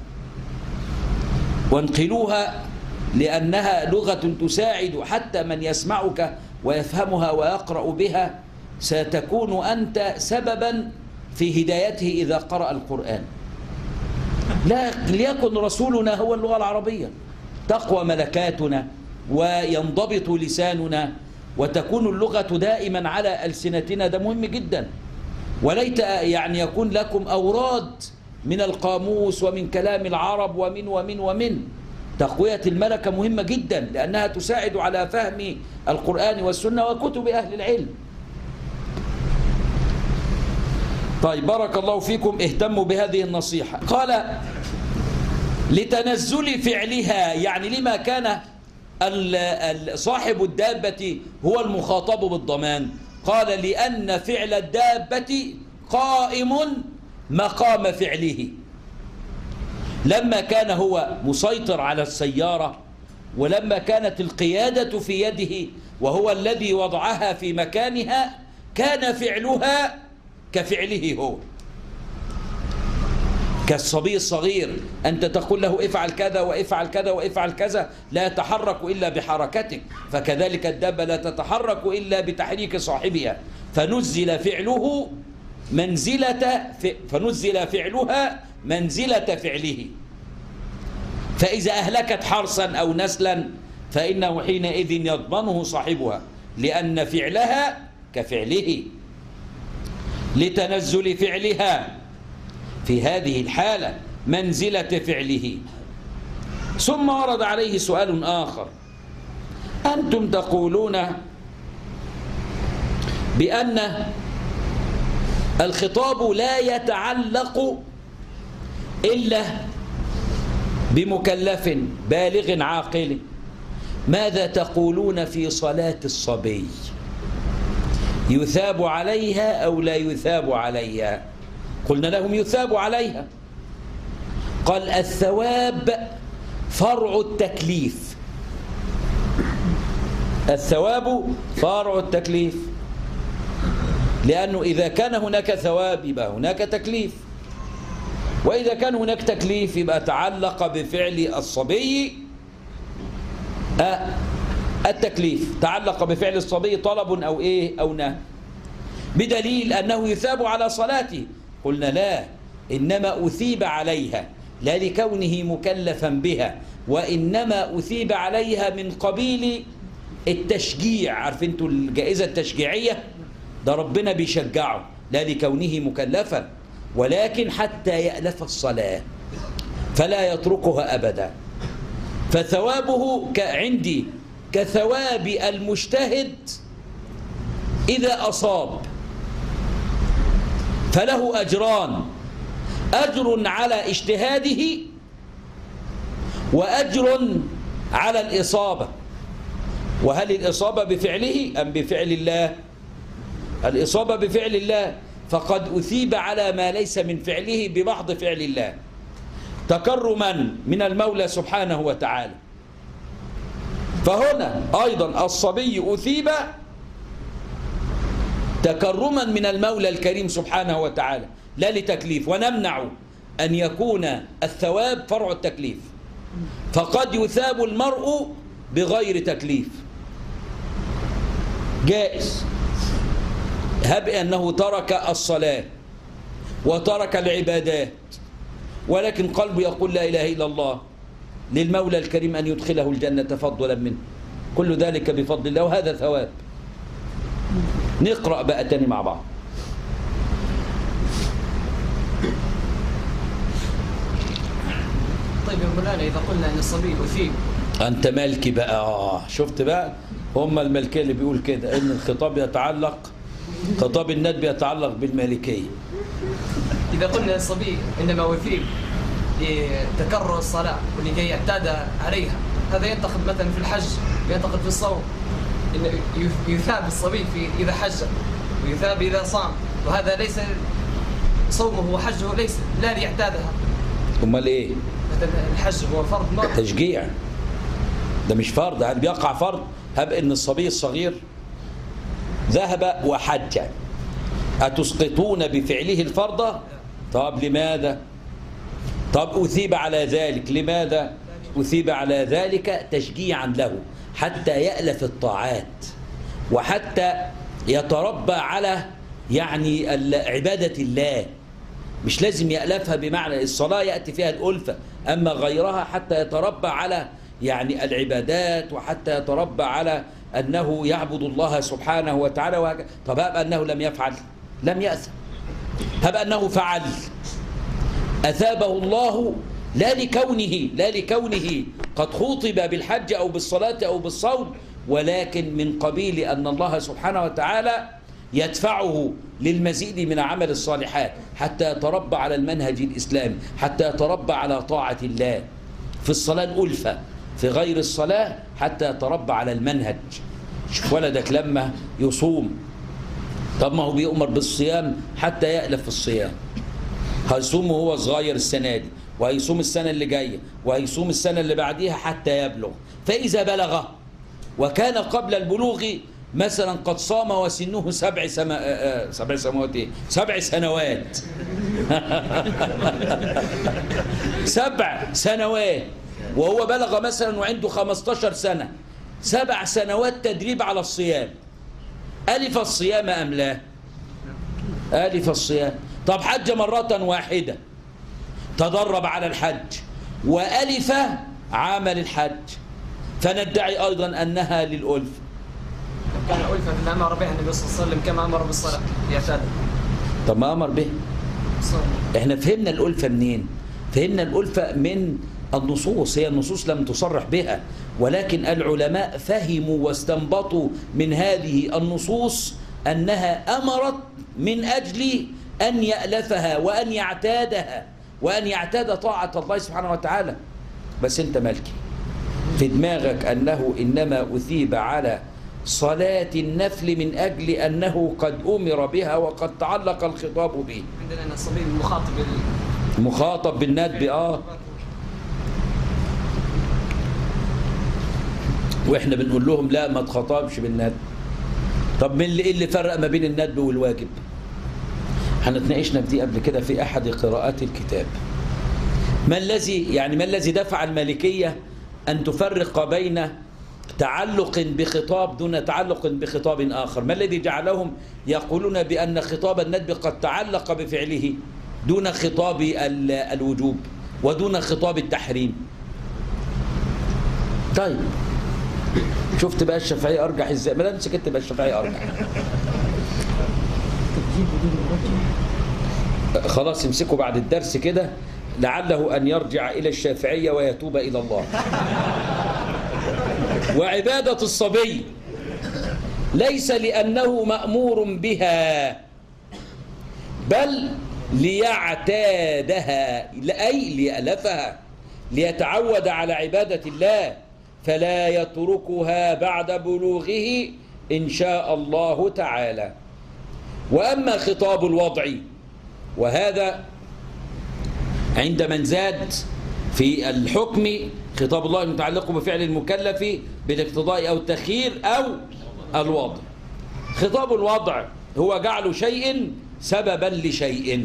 وانقلوها، لأنها لغة تساعد حتى من يسمعك ويفهمها ويقرأ بها. ستكون أنت سببا في هدايته إذا قرأ القرآن. لا ليكن رسولنا هو اللغة العربية، تقوى ملكاتنا وينضبط لساننا وتكون اللغة دائما على ألسنتنا. ده مهم جدا. وليت يعني يكون لكم أوراد من القاموس ومن كلام العرب ومن ومن ومن تقوية الملكة مهمة جدا، لأنها تساعد على فهم القرآن والسنة وكتب أهل العلم. طيب بارك الله فيكم، اهتموا بهذه النصيحة. قال: لتنزل فعلها، يعني لما كان صاحب الدابة هو المخاطب بالضمان؟ قال لأن فعل الدابة قائم مقام فعله. لما كان هو مسيطر على السيارة، ولما كانت القيادة في يده وهو الذي وضعها في مكانها، كان فعلها كفعله هو. كالصبي الصغير، أنت تقول له افعل كذا وافعل كذا وافعل كذا، لا يتحرك إلا بحركتك، فكذلك الدابة لا تتحرك إلا بتحريك صاحبها، فنزل فعله منزلة فنزل فعلها منزلة فعله. فإذا أهلكت حرسا أو نسلا فإنه حينئذ يضمنه صاحبها، لأن فعلها كفعله. لتنزل فعلها في هذه الحالة منزلة فعله. ثم ورد عليه سؤال آخر: أنتم تقولون بأن الخطاب لا يتعلق إلا بمكلف بالغ عاقل، ماذا تقولون في صلاة الصبي؟ يثاب عليها أو لا يثاب عليها؟ قلنا لهم يثاب عليها. قال الثواب فرع التكليف، الثواب فرع التكليف، لأنه إذا كان هناك ثواب يبقى هناك تكليف، وإذا كان هناك تكليف يبقى تعلق بفعل الصبي التكليف، تعلق بفعل الصبي طلب أو إيه أو نهي، بدليل أنه يثاب على صلاته. قلنا لا، إنما أثيب عليها لا لكونه مكلفا بها، وإنما أثيب عليها من قبيل التشجيع. عارفين انتوا الجائزة التشجيعية؟ ده ربنا بيشجعه لا لكونه مكلفا، ولكن حتى يألف الصلاة فلا يتركها أبدا. فثوابه عندي كثواب المجتهد إذا أصاب، فله أجران: أجر على اجتهاده وأجر على الإصابة. وهل الإصابة بفعله أم بفعل الله؟ الإصابة بفعل الله، فقد أثيب على ما ليس من فعله ببعض فعل الله تكرما من المولى سبحانه وتعالى. فهنا أيضا الصبي أثيب تكرما من المولى الكريم سبحانه وتعالى لا لتكليف، ونمنع أن يكون الثواب فرع التكليف، فقد يثاب المرء بغير تكليف جائز. هب أنه ترك الصلاة وترك العبادات ولكن قلبه يقول لا إله إلا الله، للمولى الكريم أن يدخله الجنة تفضلا منه، كل ذلك بفضل الله، وهذا ثواب. نقرأ بقى تاني مع بعض. طيب يا مولانا، إذا قلنا أن الصبي أثيب، أنت مالكي بقى. آه شفت بقى، هم الملكية اللي بيقول كده إن الخطاب يتعلق، خطاب الندب يتعلق بالمالكية. إذا قلنا الصبي إنما أثيب لتكرر الصلاة ولكي يعتاد عليها، هذا ينتقد مثلا في الحج، ينتقد في الصوم، إن يثاب الصبي في إذا حج ويثاب إذا صام، وهذا ليس صومه وحجه ليس لا ليعتادها. أمال إيه؟ مثلا الحج هو فرض مرة تشجيع، ده مش فرض، هل بيقع فرض؟ هب إن الصبي الصغير ذهب وحج، أتسقطون بفعله الفرض؟ طب لماذا؟ طب أثيب على ذلك، لماذا؟ أثيب على ذلك تشجيعا له حتى يألف الطاعات، وحتى يتربى على يعني عبادة الله. مش لازم يألفها بمعنى الصلاة يأتي فيها الألفة، أما غيرها حتى يتربى على يعني العبادات، وحتى يتربى على أنه يعبد الله سبحانه وتعالى وهكذا. طب هب أنه لم يفعل لم يأثم، هب أنه فعل أثابه الله لا لكونه لا لكونه قد خُطب بالحج أو بالصلاة أو بالصوم، ولكن من قبيل أن الله سبحانه وتعالى يدفعه للمزيد من عمل الصالحات حتى يتربى على المنهج الإسلامي، حتى يتربى على طاعة الله. في الصلاة الألفة، في غير الصلاة حتى يتربى على المنهج. شوف ولدك لما يصوم، طب ما هو بيؤمر بالصيام حتى يألف في الصيام. هيصوم وهو صغير السنة دي، وهيصوم السنة اللي جاية، وهيصوم السنة اللي بعديها حتى يبلغ. فإذا بلغ وكان قبل البلوغ مثلا قد صام وسنه سبع سما... سبع سماوات ايه؟ سبع سنوات سبع سنوات وهو بلغ مثلا وعنده خمستاشر سنة، سبع سنوات تدريب على الصيام. ألف الصيام أم لا؟ ألف الصيام. طب حج مرة واحدة، تدرب على الحج وألف عمل الحج، فندعي أيضا أنها للألف. كان ألفة في أمر بها النبي صلى الله عليه وسلم كما أمر بالصلاة يعتاد. طب ما أمر به. احنا فهمنا الألفة منين؟ فهمنا الألفة من النصوص، هي النصوص لم تصرح بها، ولكن العلماء فهموا واستنبطوا من هذه النصوص أنها أمرت من أجل أن يألفها وأن يعتادها وأن يعتاد طاعة الله سبحانه وتعالى. بس أنت مالكي في دماغك أنه إنما أثيب على صلاة النفل من أجل أنه قد أمر بها وقد تعلق الخطاب به. عندنا الصبي مخاطب مخاطب بالندب. آه وإحنا بنقول لهم لا ما تخاطبش بالندب. طب من اللي, اللي فرق ما بين الندب والواجب؟ هنتناقشنا في دي قبل كده في أحد قراءات الكتاب. ما الذي يعني ما الذي دفع المالكية أن تفرق بين تعلق بخطاب دون تعلق بخطاب آخر؟ ما الذي جعلهم يقولون بأن خطاب الندب قد تعلق بفعله دون خطاب الوجوب ودون خطاب التحريم؟ طيب شفت بقى الشافعية أرجح إزاي؟ ما امسك أنت بقى الشافعية أرجح. خلاص امسكوا بعد الدرس كده لعله أن يرجع إلى الشافعية ويتوب إلى الله. وعبادة الصبي ليس لأنه مأمور بها بل ليعتادها، أي ليألفها، ليتعود على عبادة الله، فلا يتركها بعد بلوغه إن شاء الله تعالى. وأما خطاب الوضع وهذا عند من زاد في الحكم خطاب الله المتعلق بفعل المكلف بالاقتضاء أو التخيير أو الوضع. خطاب الوضع هو جعل شيء سببا لشيء،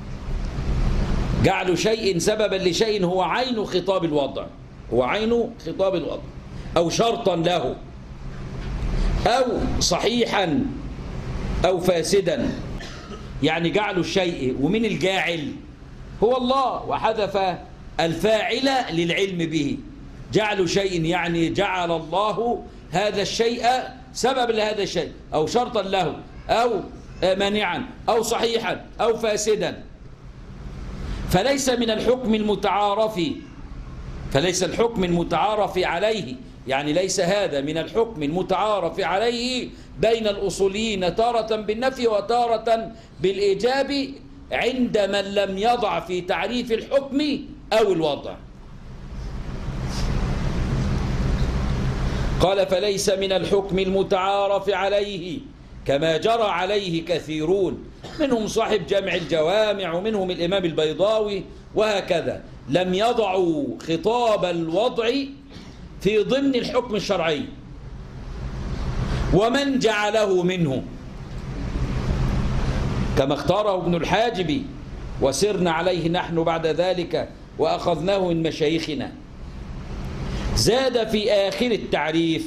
جعل شيء سببا لشيء هو عين خطاب الوضع، هو عين خطاب الوضع، أو شرطا له، أو صحيحا أو فاسدا. يعني جعل الشيء، ومن الجاعل هو الله، وحذف الفاعل للعلم به. جعل شيء يعني جعل الله هذا الشيء سبب لهذا الشيء، أو شرطا له، أو مانعا، أو صحيحا، أو فاسدا. فليس من الحكم المتعارف فليس الحكم المتعارف عليه، يعني ليس هذا من الحكم المتعارف عليه بين الأصوليين تارة بالنفي وتارة بالإيجاب عند من لم يضع في تعريف الحكم أو الوضع. قال فليس من الحكم المتعارف عليه كما جرى عليه كثيرون، منهم صاحب جمع الجوامع ومنهم الإمام البيضاوي وهكذا، لم يضعوا خطاب الوضع في ضمن الحكم الشرعي، ومن جعله منه كما اختاره ابن الحاجب وسرنا عليه نحن بعد ذلك وأخذناه من مشايخنا. زاد في آخر التعريف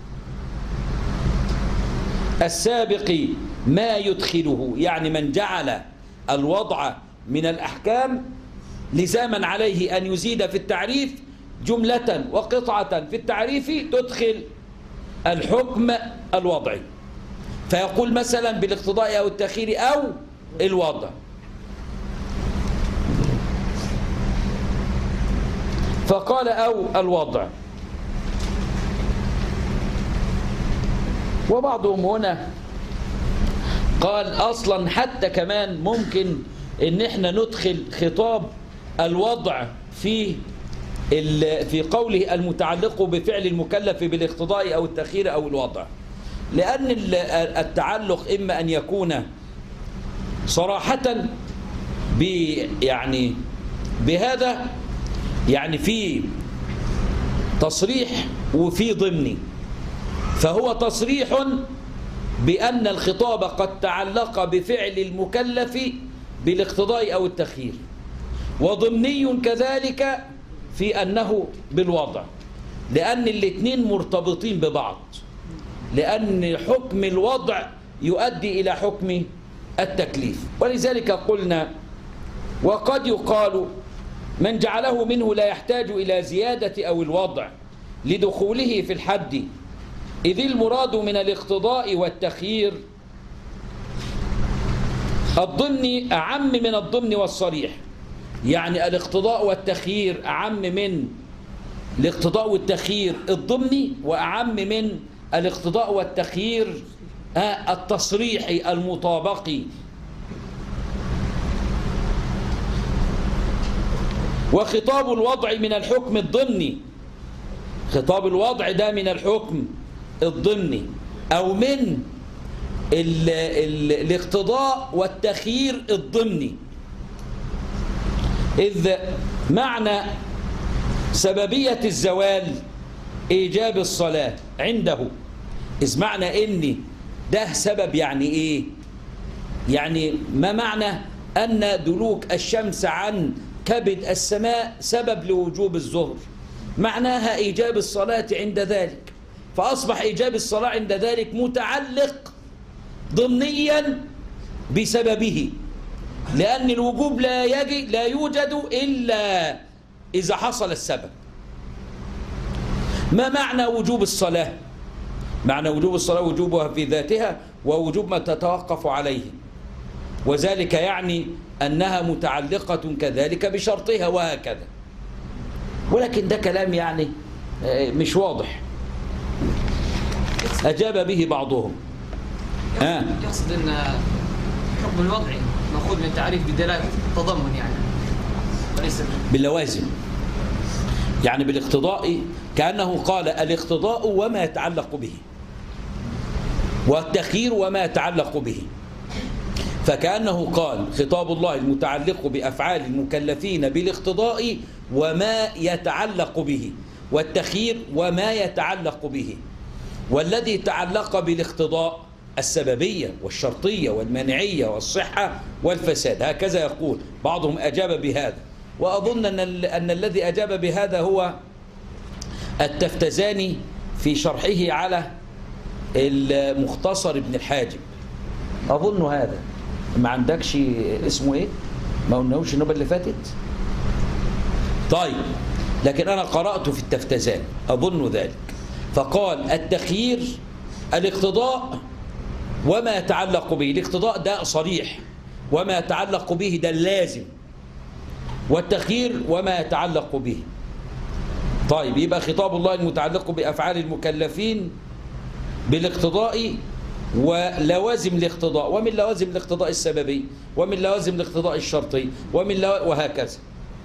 السابق ما يدخله، يعني من جعل الوضع من الأحكام لزاما عليه أن يزيد في التعريف جملة وقطعة في التعريف تدخل الحكم الوضعي، فيقول مثلا بالاقتضاء أو التأخير أو الوضع. فقال أو الوضع. وبعضهم هنا قال أصلا حتى كمان ممكن إن احنا ندخل خطاب الوضع في في قوله المتعلق بفعل المكلف بالاقتضاء أو التأخير أو الوضع، لأن التعلق إما أن يكون صراحة ب يعني بهذا، يعني في تصريح وفي ضمني، فهو تصريح بأن الخطاب قد تعلق بفعل المكلف بالاقتضاء أو التأخير، وضمني كذلك في أنه بالوضع، لأن الاثنين مرتبطين ببعض، لأن حكم الوضع يؤدي إلى حكم التكليف. ولذلك قلنا وقد يقال من جعله منه لا يحتاج إلى زيادة أو الوضع لدخوله في الحد، إذ المراد من الاقتضاء والتخيير الضمن أعم من الضمن والصريح، يعني الاقتضاء والتخيير أعم من الاقتضاء والتخيير الضمني، وأعم من الاقتضاء والتخيير التصريحي المطابقي. وخطاب الوضع من الحكم الضمني، خطاب الوضع ده من الحكم الضمني أو من ال ال الاقتضاء والتخيير الضمني، إذ معنى سببية الزوال إيجاب الصلاة عنده، إذ معنى إن ده سبب يعني إيه؟ يعني ما معنى أن دلوك الشمس عن كبد السماء سبب لوجوب الظهر؟ معناها إيجاب الصلاة عند ذلك، فأصبح إيجاب الصلاة عند ذلك متعلق ضمنيا بسببه، لأن الوجوب لا يجي لا يوجد إلا إذا حصل السبب. ما معنى وجوب الصلاة؟ معنى وجوب الصلاة وجوبها في ذاتها ووجوب ما تتوقف عليه، وذلك يعني أنها متعلقة كذلك بشرطها وهكذا. ولكن ده كلام يعني مش واضح، أجاب به بعضهم. آه. يقصد أن الحكم الوضعي مأخوذ من تعريف بدلالة التضمن، يعني وليس باللوازم، يعني بالاقتضاء، كأنه قال الاقتضاء وما يتعلق به، والتخيير وما يتعلق به، فكأنه قال خطاب الله المتعلق بأفعال المكلفين بالاقتضاء وما يتعلق به، والتخيير وما يتعلق به، والذي تعلق بالاقتضاء السببية والشرطية والمانعية والصحة والفساد، هكذا يقول بعضهم. أجاب بهذا، وأظن أن, أن الذي أجاب بهذا هو التفتزاني في شرحه على المختصر ابن الحاجب، أظن هذا. ما عندكش اسمه إيه؟ ما قلناهوش النوبة اللي فاتت؟ طيب، لكن أنا قرأت في التفتزاني أظن ذلك، فقال التخيير الاقتضاء وما يتعلق به، الاقتضاء ده صريح، وما يتعلق به ده اللازم، والتخيير وما يتعلق به. طيب، يبقى خطاب الله المتعلق بأفعال المكلفين بالاقتضاء ولوازم الاقتضاء، ومن لوازم الاقتضاء السببي، ومن لوازم الاقتضاء الشرطي، ومن لو... وهكذا.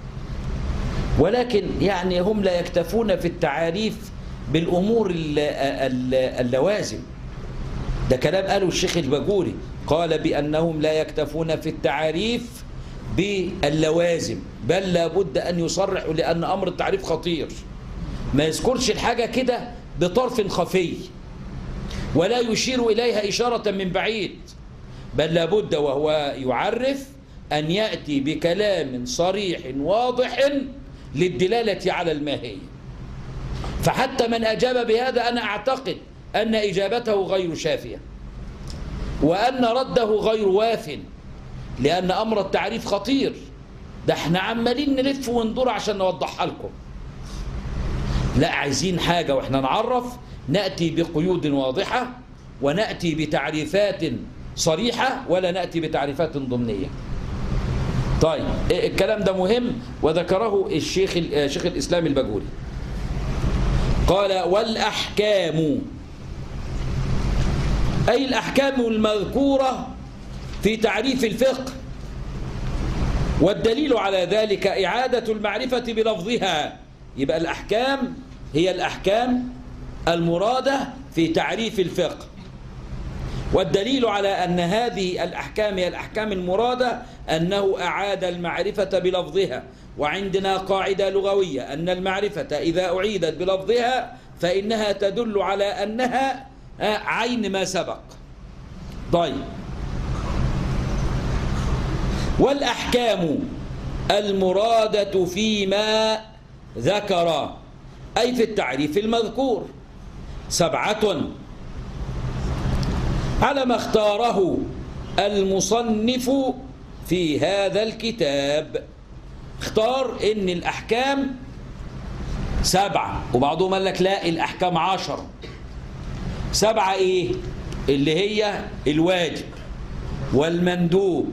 ولكن يعني هم لا يكتفون في التعاريف بالأمور اللوازم. ده كلام قاله الشيخ الباجوري، قال بأنهم لا يكتفون في التعاريف باللوازم، بل لابد أن يصرحوا، لأن أمر التعريف خطير، ما يذكرش الحاجة كده بطرف خفي ولا يشير إليها إشارة من بعيد، بل لابد وهو يعرف أن يأتي بكلام صريح واضح للدلالة على الماهية. فحتى من أجاب بهذا أنا أعتقد أن إجابته غير شافية، وأن رده غير واف، لأن أمر التعريف خطير. ده احنا عمالين نلف وندور عشان نوضحها لكم. لا، عايزين حاجة واحنا نعرف نأتي بقيود واضحة، ونأتي بتعريفات صريحة، ولا نأتي بتعريفات ضمنية. طيب، الكلام ده مهم، وذكره الشيخ شيخ الإسلام الباجوري. قال والأحكام، أي الأحكام المذكورة في تعريف الفقه، والدليل على ذلك إعادة المعرفة بلفظها يبقى الأحكام هي الأحكام المرادة في تعريف الفقه. والدليل على أن هذه الأحكام هي الأحكام المرادة أنه أعاد المعرفة بلفظها. وعندنا قاعدة لغوية أن المعرفة إذا أعيدت بلفظها فإنها تدل على أنها عين ما سبق. طيب، والأحكام المرادة فيما ذكر أي في التعريف المذكور سبعة على ما اختاره المصنف في هذا الكتاب. اختار ان الأحكام سبعة، وبعضهم قال لك لا الأحكام عشرة. سبعة ايه؟ اللي هي الواجب والمندوب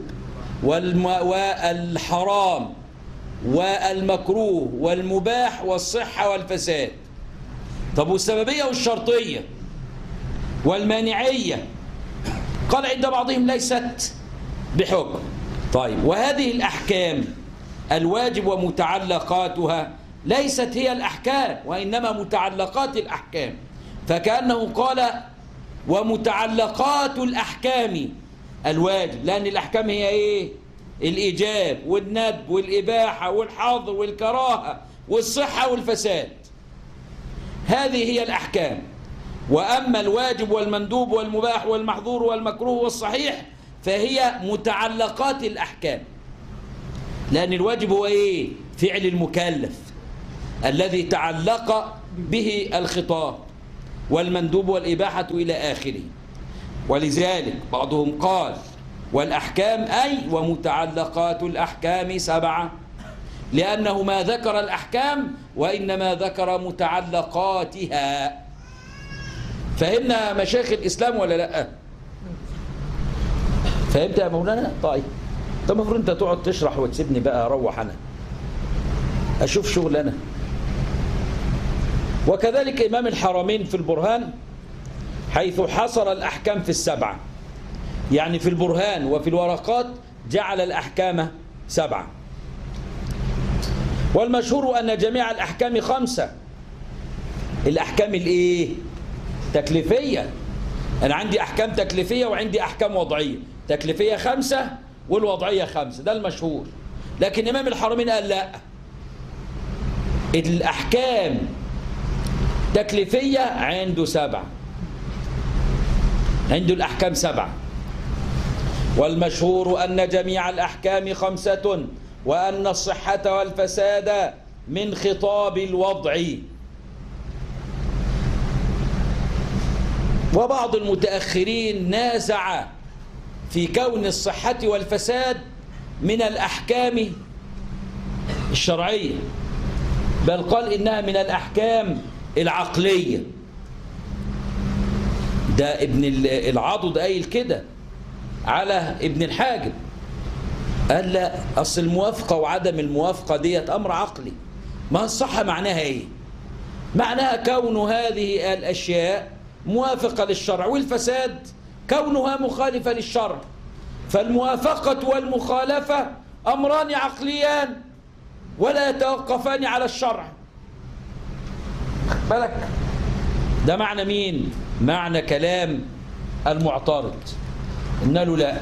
والحرام والمكروه والمباح والصحة والفساد. طب والسببية والشرطية والمانعية؟ قال عند بعضهم ليست بحكم. طيب، وهذه الأحكام الواجب ومتعلقاتها ليست هي الأحكام وإنما متعلقات الأحكام، فكأنه قال ومتعلقات الأحكام الواجب، لأن الأحكام هي إيه؟ الإيجاب والندب والإباحة والحظر والكراهة والصحة والفساد، هذه هي الأحكام. وأما الواجب والمندوب والمباح والمحظور والمكروه والصحيح فهي متعلقات الأحكام، لأن الواجب هو إيه؟ فعل المكلف الذي تعلق به الخطاب، والمندوب والإباحة إلى آخره. ولذلك بعضهم قال والأحكام أي ومتعلقات الأحكام سبعة، لأنه ما ذكر الأحكام وإنما ذكر متعلقاتها. فهمنا مشايخ الإسلام ولا لا؟ فهمت يا مولانا؟ طيب، طب المفروض أنت تقعد تشرح وتسيبني بقى أروح أنا أشوف شغل أنا. وكذلك إمام الحرمين في البرهان حيث حصر الأحكام في السبعة، يعني في البرهان وفي الورقات جعل الأحكام سبعة. والمشهور أن جميع الأحكام خمسة. الأحكام الإيه؟ تكليفية. أنا عندي أحكام تكليفية وعندي أحكام وضعية. تكليفية خمسة والوضعية خمسة، ده المشهور. لكن إمام الحرمين قال لا، الأحكام تكليفية عنده سبعة، عنده الأحكام سبعة. والمشهور أن جميع الأحكام خمسة وأن الصحة والفساد من خطاب الوضع. وبعض المتأخرين نازع في كون الصحة والفساد من الأحكام الشرعية، بل قال إنها من الأحكام العقلية. ده ابن العضد قايل كده على ابن الحاجب، قال لا أصل الموافقة وعدم الموافقة ديت أمر عقلي. ما الصحة معناها إيه؟ معناها كون هذه الأشياء موافقة للشرع، والفساد كونها مخالفة للشرع. فالموافقة والمخالفة أمران عقليان ولا يتوقفان على الشرع. بالك؟ ده معنى مين؟ معنى كلام المعترض. إن له لا،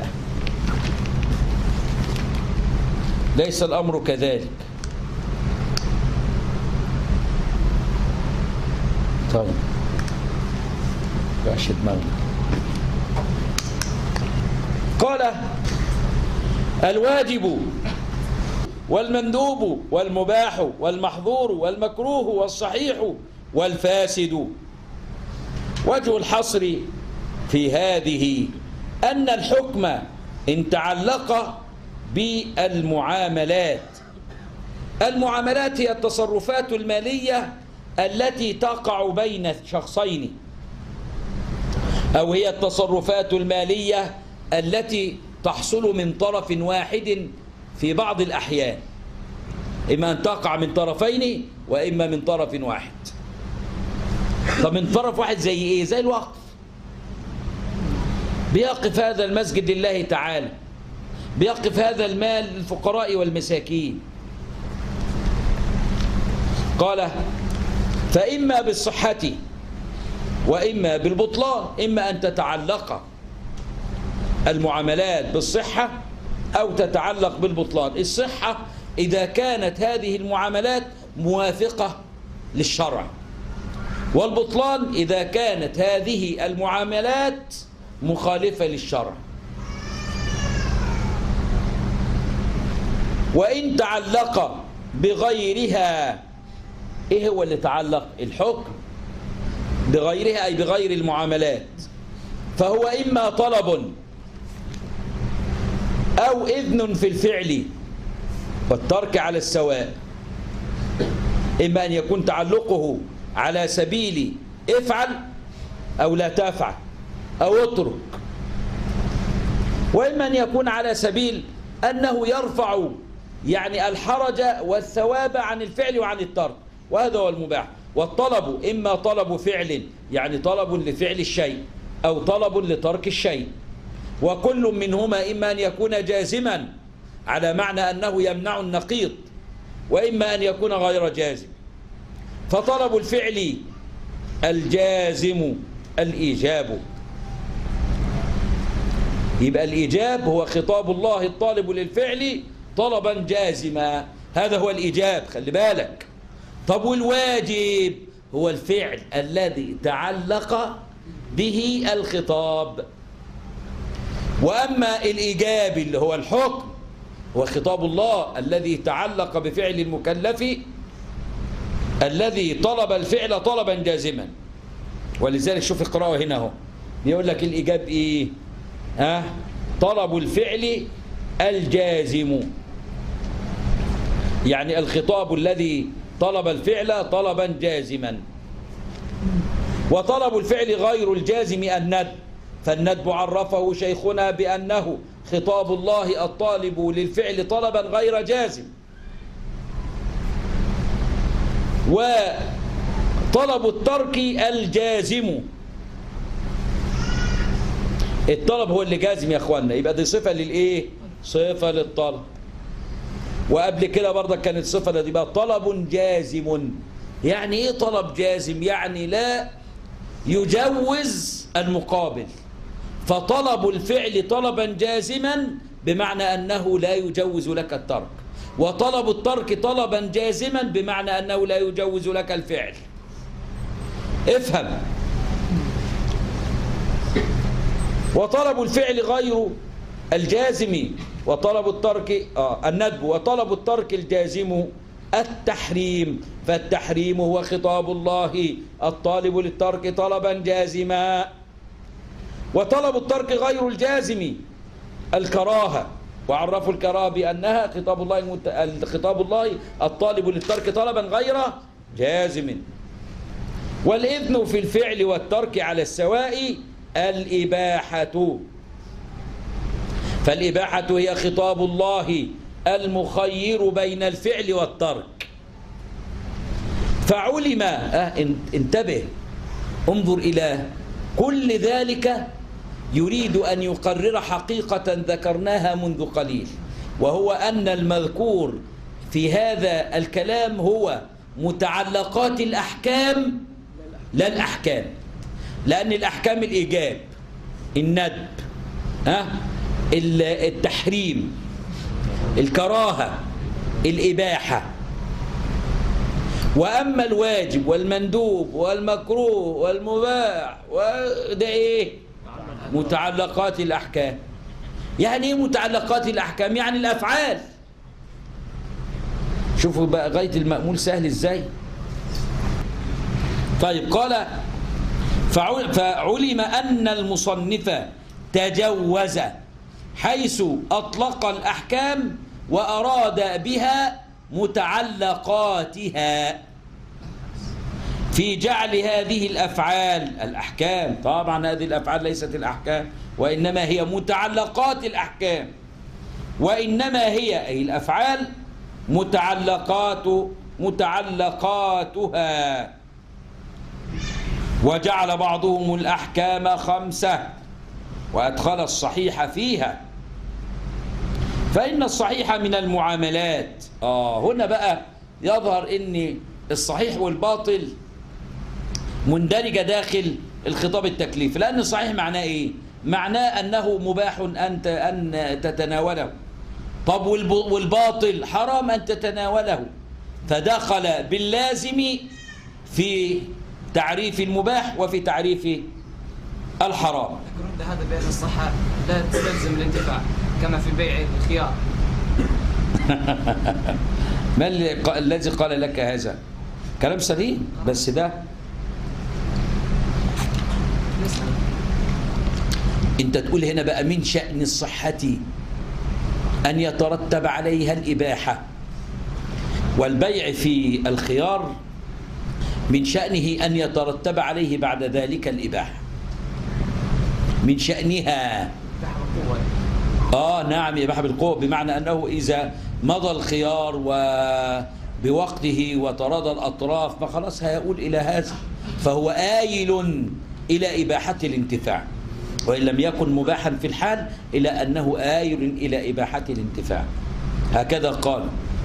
ليس الأمر كذلك. طيب باش دماغنا. قال الواجب والمندوب والمباح والمحظور والمكروه والصحيح والفاسد. وجه الحصر في هذه أن الحكم إن تعلق بالمعاملات. المعاملات هي التصرفات المالية التي تقع بين شخصين، أو هي التصرفات المالية التي تحصل من طرف واحد في بعض الأحيان، إما أن تقع من طرفين وإما من طرف واحد. طب من طرف واحد زي إيه؟ زي الوقف. بيقف هذا المسجد لله تعالى، بيقف هذا المال للفقراء والمساكين. قال فإما بالصحة وإما بالبطلان، إما أن تتعلق المعاملات بالصحة أو تتعلق بالبطلان. الصحة إذا كانت هذه المعاملات موافقة للشرع، والبطلان إذا كانت هذه المعاملات مخالفة للشرع. وإن تعلق بغيرها، إيه هو اللي تعلق؟ الحكم بغيرها أي بغير المعاملات، فهو إما طلب أو إذن في الفعل والترك على السواء. إما أن يكون تعلقه على سبيل افعل أو لا تفعل أو اترك، وإما أن يكون على سبيل أنه يرفع يعني الحرج والثواب عن الفعل وعن الترك، وهذا هو المباح. والطلب إما طلب فعل يعني طلب لفعل الشيء أو طلب لترك الشيء، وكل منهما إما أن يكون جازما على معنى أنه يمنع النقيض، وإما أن يكون غير جازم. فطلب الفعل الجازم الإيجاب، يبقى الإيجاب هو خطاب الله الطالب للفعل طلبا جازما، هذا هو الإيجاب، خلي بالك. طب والواجب هو الفعل الذي تعلق به الخطاب. وأما الإيجاب اللي هو الحكم هو خطاب الله الذي تعلق بفعل المكلف الذي طلب الفعل طلبا جازما. ولذلك شوف اقرأه هنا اهو، يقول لك الإيجاب إيه؟ ها؟ طلب الفعل الجازم، يعني الخطاب الذي طلب الفعل طلبا جازما. وطلب الفعل غير الجازم الندب، فالندب عرفه شيخنا بأنه خطاب الله الطالب للفعل طلبا غير جازم. وطلب الترك الجازم، الطلب هو اللي جازم يا اخوانا، يبقى دي صفة للايه؟ صفة للطلب. وقبل كده برضك كانت صفة دي بقى طلب جازم. يعني ايه طلب جازم؟ يعني لا يجوز المقابل، فطلب الفعل طلبا جازما بمعنى أنه لا يجوز لك الترك، وطلب الترك طلبا جازما بمعنى أنه لا يجوز لك الفعل. افهم. وطلب الفعل غير الجازم وطلب الترك آه الندب، وطلب الترك الجازم التحريم، فالتحريم هو خطاب الله الطالب للترك طلبا جازما. وطلب الترك غير الجازم الكراهة، وعرفوا الكراهة بأنها خطاب الله المت... خطاب الله الطالب للترك طلبا غير جازم. والإذن في الفعل والترك على السواء الإباحة، فالإباحة هي خطاب الله المخير بين الفعل والترك. فعلم آه انتبه، انظر إلى كل ذلك، يريد أن يقرر حقيقة ذكرناها منذ قليل، وهو أن المذكور في هذا الكلام هو متعلقات الأحكام لا الأحكام، لأن الأحكام الإيجاب، الندب، ها، التحريم، الكراهة، الإباحة. وأما الواجب والمندوب والمكروه والمباح وده إيه؟ متعلقات الأحكام. يعني إيه متعلقات الأحكام؟ يعني الأفعال. شوفوا بقى غاية المأمول سهل إزاي. طيب قال فعلم أن المصنف تجوز حيث أطلق الأحكام وأراد بها متعلقاتها في جعل هذه الأفعال الأحكام. طبعا هذه الأفعال ليست الأحكام، وإنما هي متعلقات الأحكام، وإنما هي أي الأفعال متعلقات متعلقاتها. وجعل بعضهم الأحكام خمسة وأدخل الصحيح فيها، فإن الصحيح من المعاملات. آه هنا بقى يظهر إن الصحيح والباطل مندرجة داخل الخطاب التكليفي، لأن الصحيح معناه إيه؟ معناه أنه مباح أن أن تتناوله. طب والباطل حرام أن تتناوله، فدخل باللازم في تعريف المباح وفي تعريف الحرام. هذا بين الصحة لا تلزم الانتفاع كما في بيع الخيار. ما الذي قال لك هذا؟ كلام سليم، بس ده انت تقول هنا بقى من شأن الصحة أن يترتب عليها الإباحة، والبيع في الخيار من شأنه أن يترتب عليه بعد ذلك الإباحة، من شأنها. آه نعم، إباحة بالقوة، بمعنى أنه إذا مضى الخيار وبوقته وتراضى الأطراف فخلاص هيقول إلى هذا، فهو آيل إلى إباحة الانتفاع، وإن لم يكن مباحا في الحال إلى أنه آيل إلى إباحة الانتفاع. هكذا قال.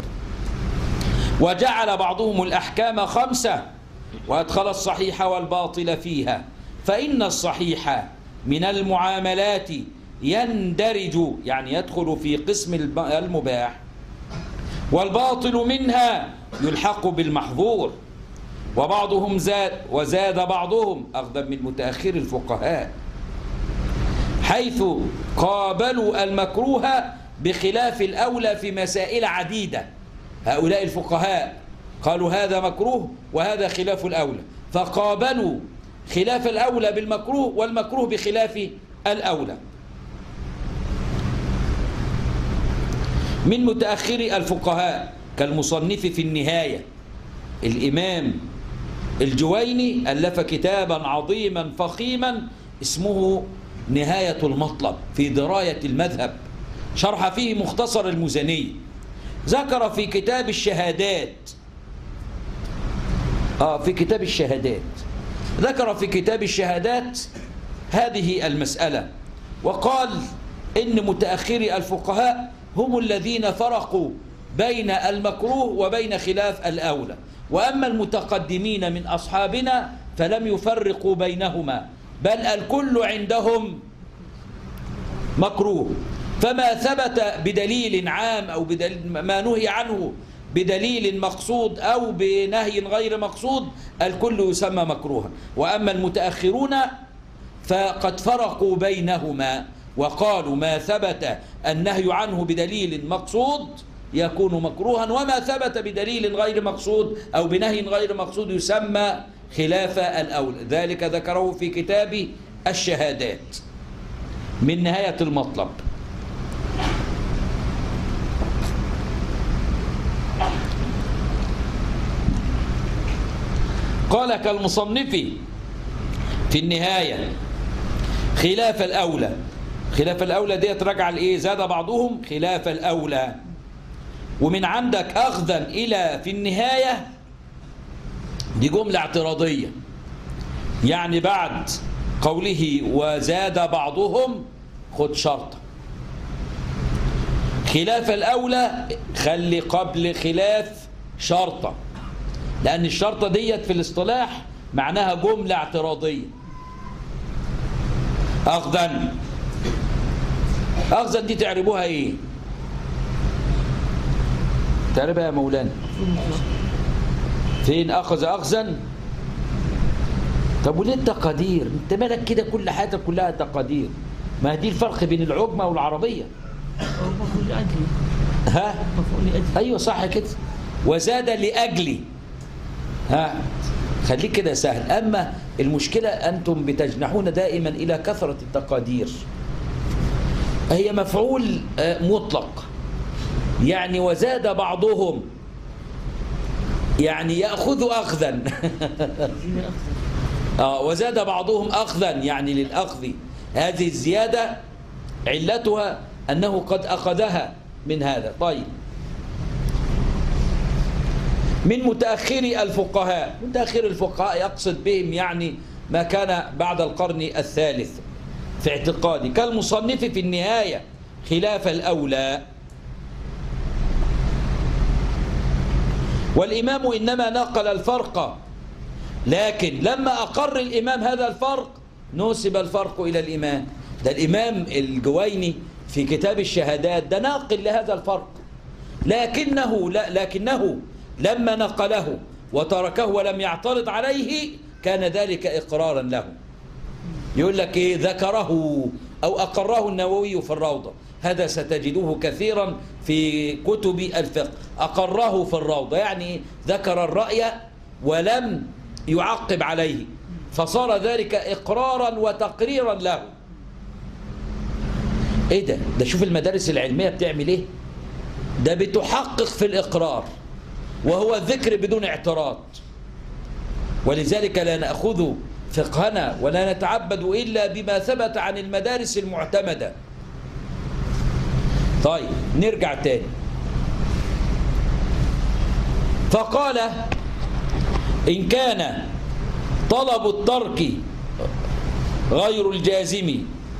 وجعل بعضهم الأحكام خمسة وأدخل الصحيح والباطل فيها، فإن الصحيح من المعاملات يندرج، يعني يدخل في قسم المباح، والباطل منها يلحق بالمحظور. وبعضهم زاد وزاد بعضهم أخذا من متأخر الفقهاء، حيث قابلوا المكروه بخلاف الأولى في مسائل عديدة. هؤلاء الفقهاء قالوا هذا مكروه وهذا خلاف الأولى، فقابلوا خلاف الأولى بالمكروه والمكروه بخلاف الأولى. من متأخري الفقهاء كالمصنف في النهاية الإمام الجويني ألف كتابا عظيما فخيما اسمه نهاية المطلب في دراية المذهب، شرح فيه مختصر المزني. ذكر في كتاب الشهادات آه في كتاب الشهادات ذكر في كتاب الشهادات هذه المسألة، وقال إن متأخري الفقهاء هم الذين فرقوا بين المكروه وبين خلاف الأولى، وأما المتقدمين من أصحابنا فلم يفرقوا بينهما، بل الكل عندهم مكروه. فما ثبت بدليل عام أو بدليل ما نهي عنه بدليل مقصود أو بنهي غير مقصود الكل يسمى مكروها. وأما المتأخرون فقد فرقوا بينهما وقالوا ما ثبت النهي عنه بدليل مقصود يكون مكروها، وما ثبت بدليل غير مقصود أو بنهي غير مقصود يسمى خلاف الأولى. ذلك ذكره في كتاب الشهادات من نهاية المطلب. قال كالمصنف في النهاية خلاف الأولى. خلاف الأولى ديت رجع لإيه؟ زاد بعضهم خلاف الأولى. ومن عندك أخذا إلى في النهاية دي جملة اعتراضية، يعني بعد قوله وزاد بعضهم خد شرطة خلاف الأولى، خلي قبل خلاف شرطة، لأن الشرطة ديت في الاصطلاح معناها جملة اعتراضية. أخذا أخذا دي تعربوها إيه؟ تعربها يا مولانا فين؟ أخذ أخذا. طب وليه التقادير؟ انت مالك كده كل حياتك كلها تقادير؟ ما دي الفرق بين العجمة والعربية. ها؟ أيوة صح كده. وزاد لأجلي. ها؟ خليك كده سهل. أما المشكلة أنتم بتجنحون دائما إلى كثرة التقادير. هي مفعول مطلق، يعني وزاد بعضهم يعني يأخذ أخذا آه وزاد بعضهم أخذا يعني للأخذ. هذه الزيادة علتها أنه قد أخذها من هذا. طيب، من متأخري الفقهاء. متأخر الفقهاء يقصد بهم يعني ما كان بعد القرن الثالث في اعتقادي، كالمصنف في النهاية خلاف الأولى. والإمام إنما نقل الفرق، لكن لما أقر الإمام هذا الفرق نسب الفرق إلى الإمام. ده الإمام الجويني في كتاب الشهادات ده ناقل لهذا الفرق، لكنه لا لكنه لما نقله وتركه ولم يعترض عليه كان ذلك إقرارا له. يقول لك إيه؟ ذكره أو أقره النووي في الروضة، هذا ستجدوه كثيرا في كتب الفقه. أقره في الروضة يعني ذكر الرأي ولم يعقب عليه، فصار ذلك إقرارا وتقريرا له. إيه ده؟ ده شوف المدارس العلمية بتعمل إيه؟ ده بتحقق في الإقرار وهو الذكر بدون اعتراض. ولذلك لا نأخذ فقهنا ولا نتعبد إلا بما ثبت عن المدارس المعتمدة. طيب نرجع تاني. فقال إن كان طلب الترك غير الجازم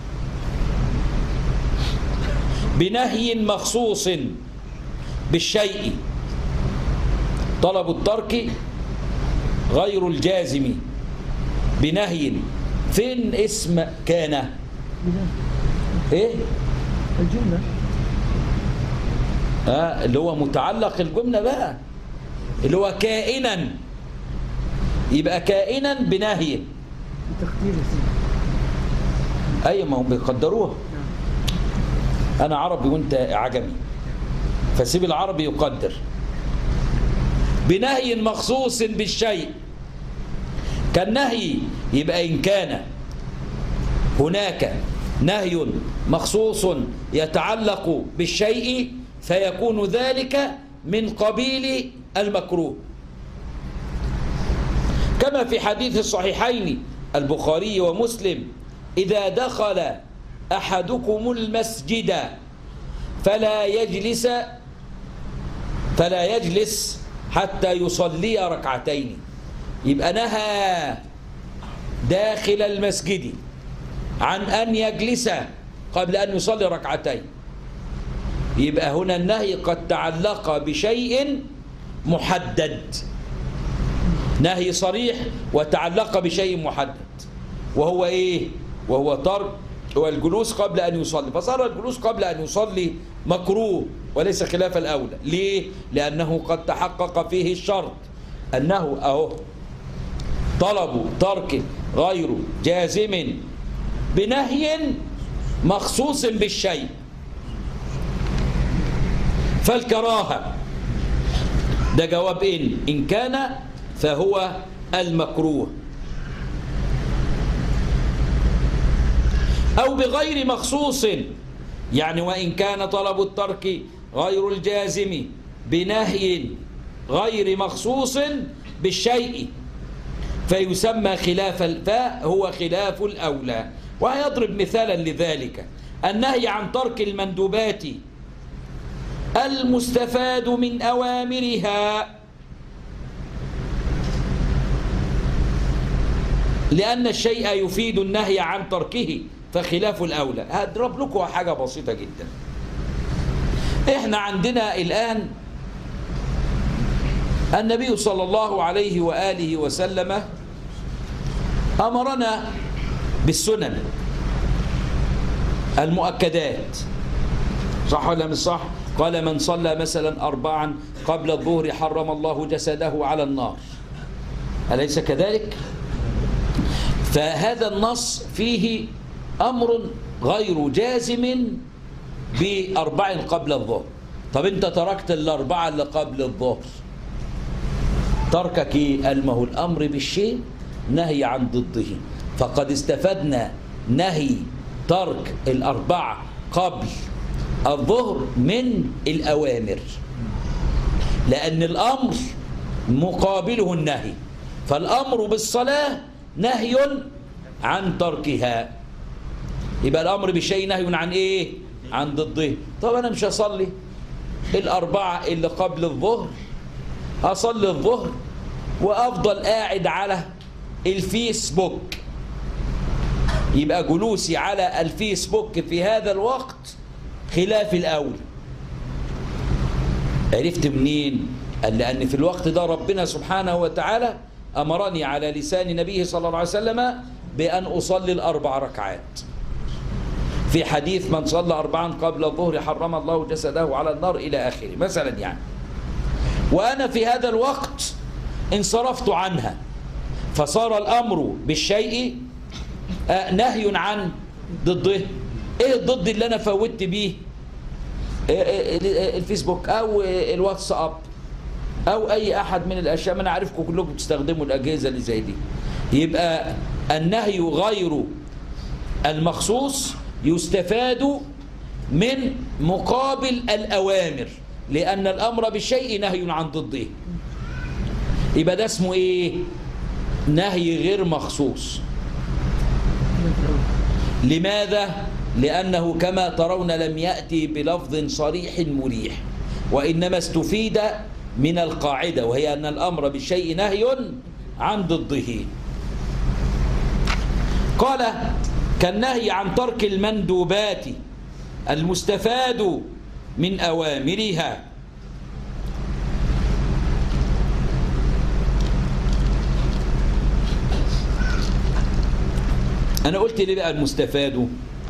بنهي مخصوص بالشيء، طلب الترك غير الجازم بنهي، فين اسم كان؟ ايه الجملة آه اللي هو متعلق الجملة بقى، اللي هو كائنا، يبقى كائنا بنهي. تقدير اي ما هم بيقدروها. انا عربي وانت عجمي، فسيب العربي يقدر. بنهي مخصوص بالشيء، كالنهي يبقى إن كان هناك نهي مخصوص يتعلق بالشيء فيكون ذلك من قبيل المكروه، كما في حديث الصحيحين البخاري ومسلم: إذا دخل أحدكم المسجد فلا يجلس فلا يجلس حتى يصلي ركعتين. يبقى نهى داخل المسجد عن أن يجلس قبل أن يصلي ركعتين. يبقى هنا النهي قد تعلق بشيء محدد، نهي صريح وتعلق بشيء محدد، وهو إيه؟ وهو ترك والجلوس قبل أن يصلي، فصار الجلوس قبل أن يصلي مكروه وليس خلاف الأولى. ليه؟ لأنه قد تحقق فيه الشرط أنه أهو طلب ترك غير جازم بنهي مخصوص بالشيء. فالكراهة ده جواب إن إن كان فهو المكروه، أو بغير مخصوص، يعني وإن كان طلب الترك غير الجازم بنهي غير مخصوص بالشيء فيسمى خلاف فهو خلاف الأولى. وهيضرب مثالا لذلك: النهي عن ترك المندوبات المستفاد من أوامرها، لأن الشيء يفيد النهي عن تركه فخلاف الأولى. هضرب لكم حاجة بسيطة جدا. إحنا عندنا الآن النبي صلى الله عليه وآله وسلم أمرنا بالسنن المؤكدات، صح ولا مش صح؟ قال: من صلى مثلا أربعا قبل الظهر حرم الله جسده على النار، أليس كذلك؟ فهذا النص فيه أمر غير جازم بأربع قبل الظهر. طب أنت تركت الأربعة اللي قبل الظهر، تركك المه الأمر بالشيء نهي عن ضده، فقد استفدنا نهي ترك الأربعة قبل الظهر من الأوامر، لأن الأمر مقابله النهي، فالأمر بالصلاة نهي عن تركها، يبقى الأمر بالشيء نهي عن إيه؟ عن ضده. طب أنا مش هصلي الأربعة اللي قبل الظهر، أصلي الظهر وأفضل قاعد على الفيسبوك، يبقى جلوسي على الفيسبوك في هذا الوقت خلاف الأول. عرفت منين؟ قال لأن في الوقت ده ربنا سبحانه وتعالى أمرني على لسان نبيه صلى الله عليه وسلم بأن أصلي الأربع ركعات. في حديث من صلى أربعا قبل الظهر حرم الله جسده على النار إلى آخره مثلا يعني. وأنا في هذا الوقت انصرفت عنها، فصار الأمر بالشيء نهي عن ضده. إيه الضد اللي أنا فوتت بيه؟ الفيسبوك أو الواتساب أو أي أحد من الأشياء. ما أنا عارفكم كلكم بتستخدموا الأجهزة اللي زي دي. يبقى النهي غير المخصوص يستفاد من مقابل الأوامر، لأن الأمر بالشيء نهي عن ضده. يبقى ده اسمه إيه؟ نهي غير مخصوص. لماذا؟ لأنه كما ترون لم يأتي بلفظ صريح مريح، وإنما استفيد من القاعدة، وهي أن الأمر بالشيء نهي عن ضده. قال كالنهي عن ترك المندوبات المستفاد من أوامرها. أنا قلت ليه بقى المستفاد؟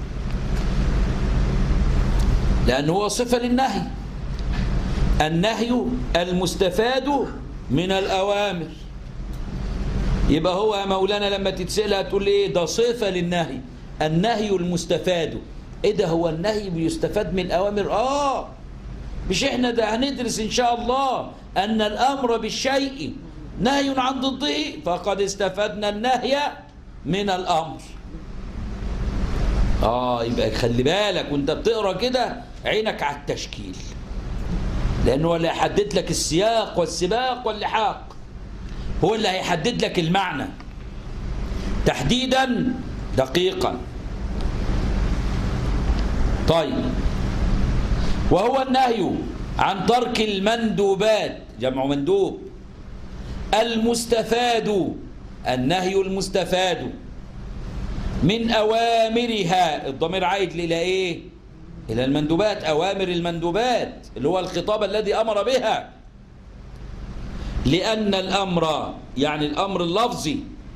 لأنه هو صفة للنهي. النهي المستفاد من الأوامر. يبقى هو يا مولانا لما تتسألها تقول لي إيه؟ ده صفة للنهي، النهي المستفاد. إيه ده؟ هو النهي بيستفاد من الأوامر؟ آه مش إحنا ده هندرس إن شاء الله أن الأمر بالشيء نهي عن ضده، فقد استفدنا النهي من الأمر. آه يبقى خلي بالك وأنت بتقرأ كده عينك على التشكيل، لأنه هو اللي هيحدد لك السياق والسباق واللحاق، هو اللي هيحدد لك المعنى تحديدا دقيقا. طيب، وهو النهي عن ترك المندوبات، جمع مندوب، المستفاد، النهي المستفاد من أوامرها. الضمير عائد إلى إيه؟ إلى المندوبات، أوامر المندوبات اللي هو الخطاب الذي أمر بها. لأن الأمر يعني الأمر اللفظي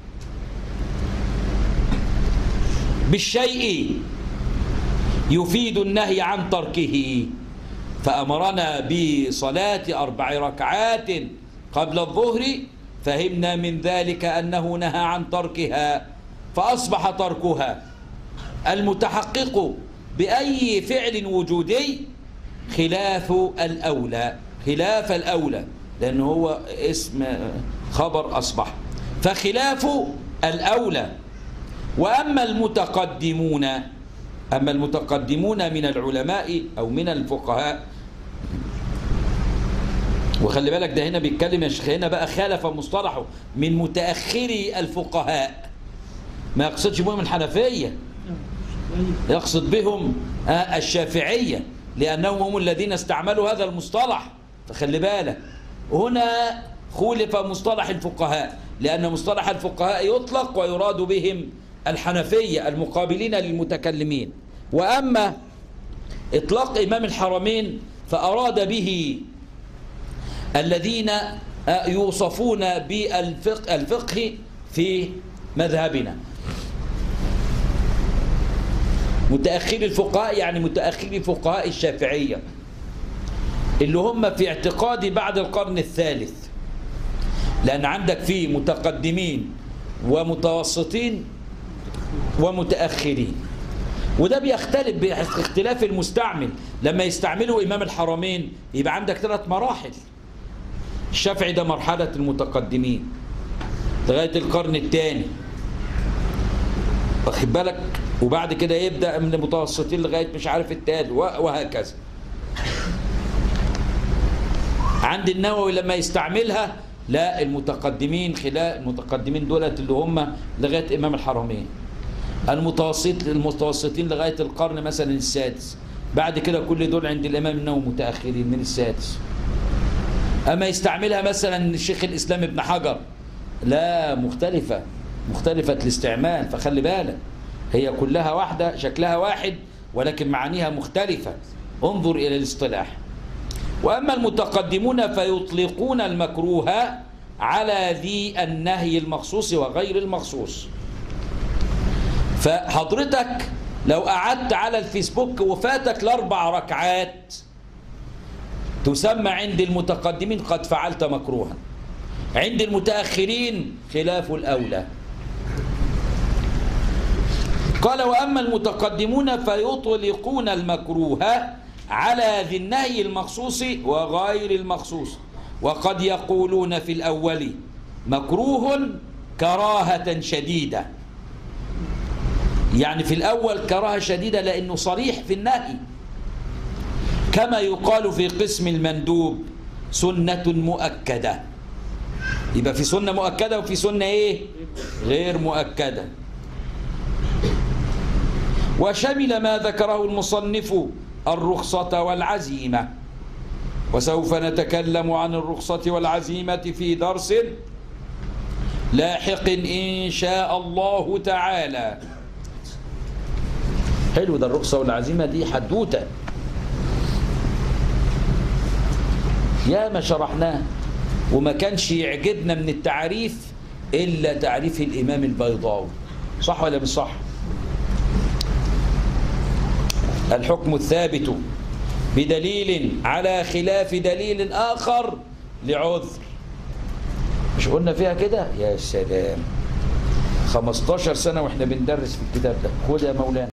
بالشيء يفيد النهي عن تركه. فأمرنا بصلاة أربع ركعات قبل الظهر، فهمنا من ذلك أنه نهى عن تركها، فأصبح تركها المتحقق بأي فعل وجودي خلاف الأولى، خلاف الأولى، لأنه هو اسم خبر أصبح، فخلاف الأولى. وأما المتقدمون، أما المتقدمون من العلماء أو من الفقهاء، وخلي بالك ده هنا بيتكلم يا شيخ، هنا بقى خالف مصطلحه من متأخري الفقهاء، ما يقصدش بهم الحنفية، يقصد بهم الشافعية، لأنهم هم الذين استعملوا هذا المصطلح. فخلي بالك هنا خولف مصطلح الفقهاء، لأن مصطلح الفقهاء يطلق ويراد بهم الحنفية المقابلين للمتكلمين. وأما إطلاق إمام الحرمين فأراد به الذين يوصفون بالفقه الفقه في مذهبنا. متأخري الفقهاء يعني متأخري فقهاء الشافعية اللي هم في اعتقادي بعد القرن الثالث، لأن عندك فيه متقدمين ومتوسطين ومتأخرين، وده بيختلف باختلاف المستعمل. لما يستعملوا إمام الحرمين يبقى عندك ثلاث مراحل. الشافعي ده مرحلة المتقدمين لغاية القرن الثاني، واخد بالك، وبعد كده يبدأ من المتوسطين لغاية مش عارف الثالث وهكذا. عند النووي لما يستعملها لا، المتقدمين خلال المتقدمين دولت اللي هم لغاية إمام الحرمين، المتوسط المتوسطين لغاية القرن مثلا السادس، بعد كده كل دول عند الإمام النووي متأخرين من السادس. أما يستعملها مثلا الشيخ الإسلام ابن حجر لا، مختلفة مختلفة الاستعمال. فخلي بالك هي كلها واحدة، شكلها واحد ولكن معانيها مختلفة. انظر إلى الاصطلاح. وأما المتقدمون فيطلقون المكروه على ذي النهي المخصوص وغير المخصوص. فحضرتك لو قعدت على الفيسبوك وفاتك الأربع ركعات تسمى عند المتقدمين قد فعلت مكروها، عند المتأخرين خلاف الأولى. قال وأما المتقدمون فيطلقون المكروه على ذي النهي المخصوص وغير المخصوص، وقد يقولون في الأول مكروه كراهة شديدة، يعني في الأول كراهة شديدة لأنه صريح في النهي، كما يقال في قسم المندوب سنة مؤكدة. يبقى في سنة مؤكدة وفي سنة إيه؟ غير مؤكدة. وشمل ما ذكره المصنف الرخصة والعزيمة، وسوف نتكلم عن الرخصة والعزيمة في درس لاحق إن شاء الله تعالى. حلو ده، الرخصة والعزيمة دي حدوتة يا ما شرحناه، وما كانش يعجبنا من التعريف إلا تعريف الإمام البيضاوي. صح ولا مش صح؟ الحكم الثابت بدليل على خلاف دليل آخر لعذر. مش قلنا فيها كده؟ يا سلام، خمستاشر سنة واحنا بندرس في الكتاب ده. خد يا مولانا.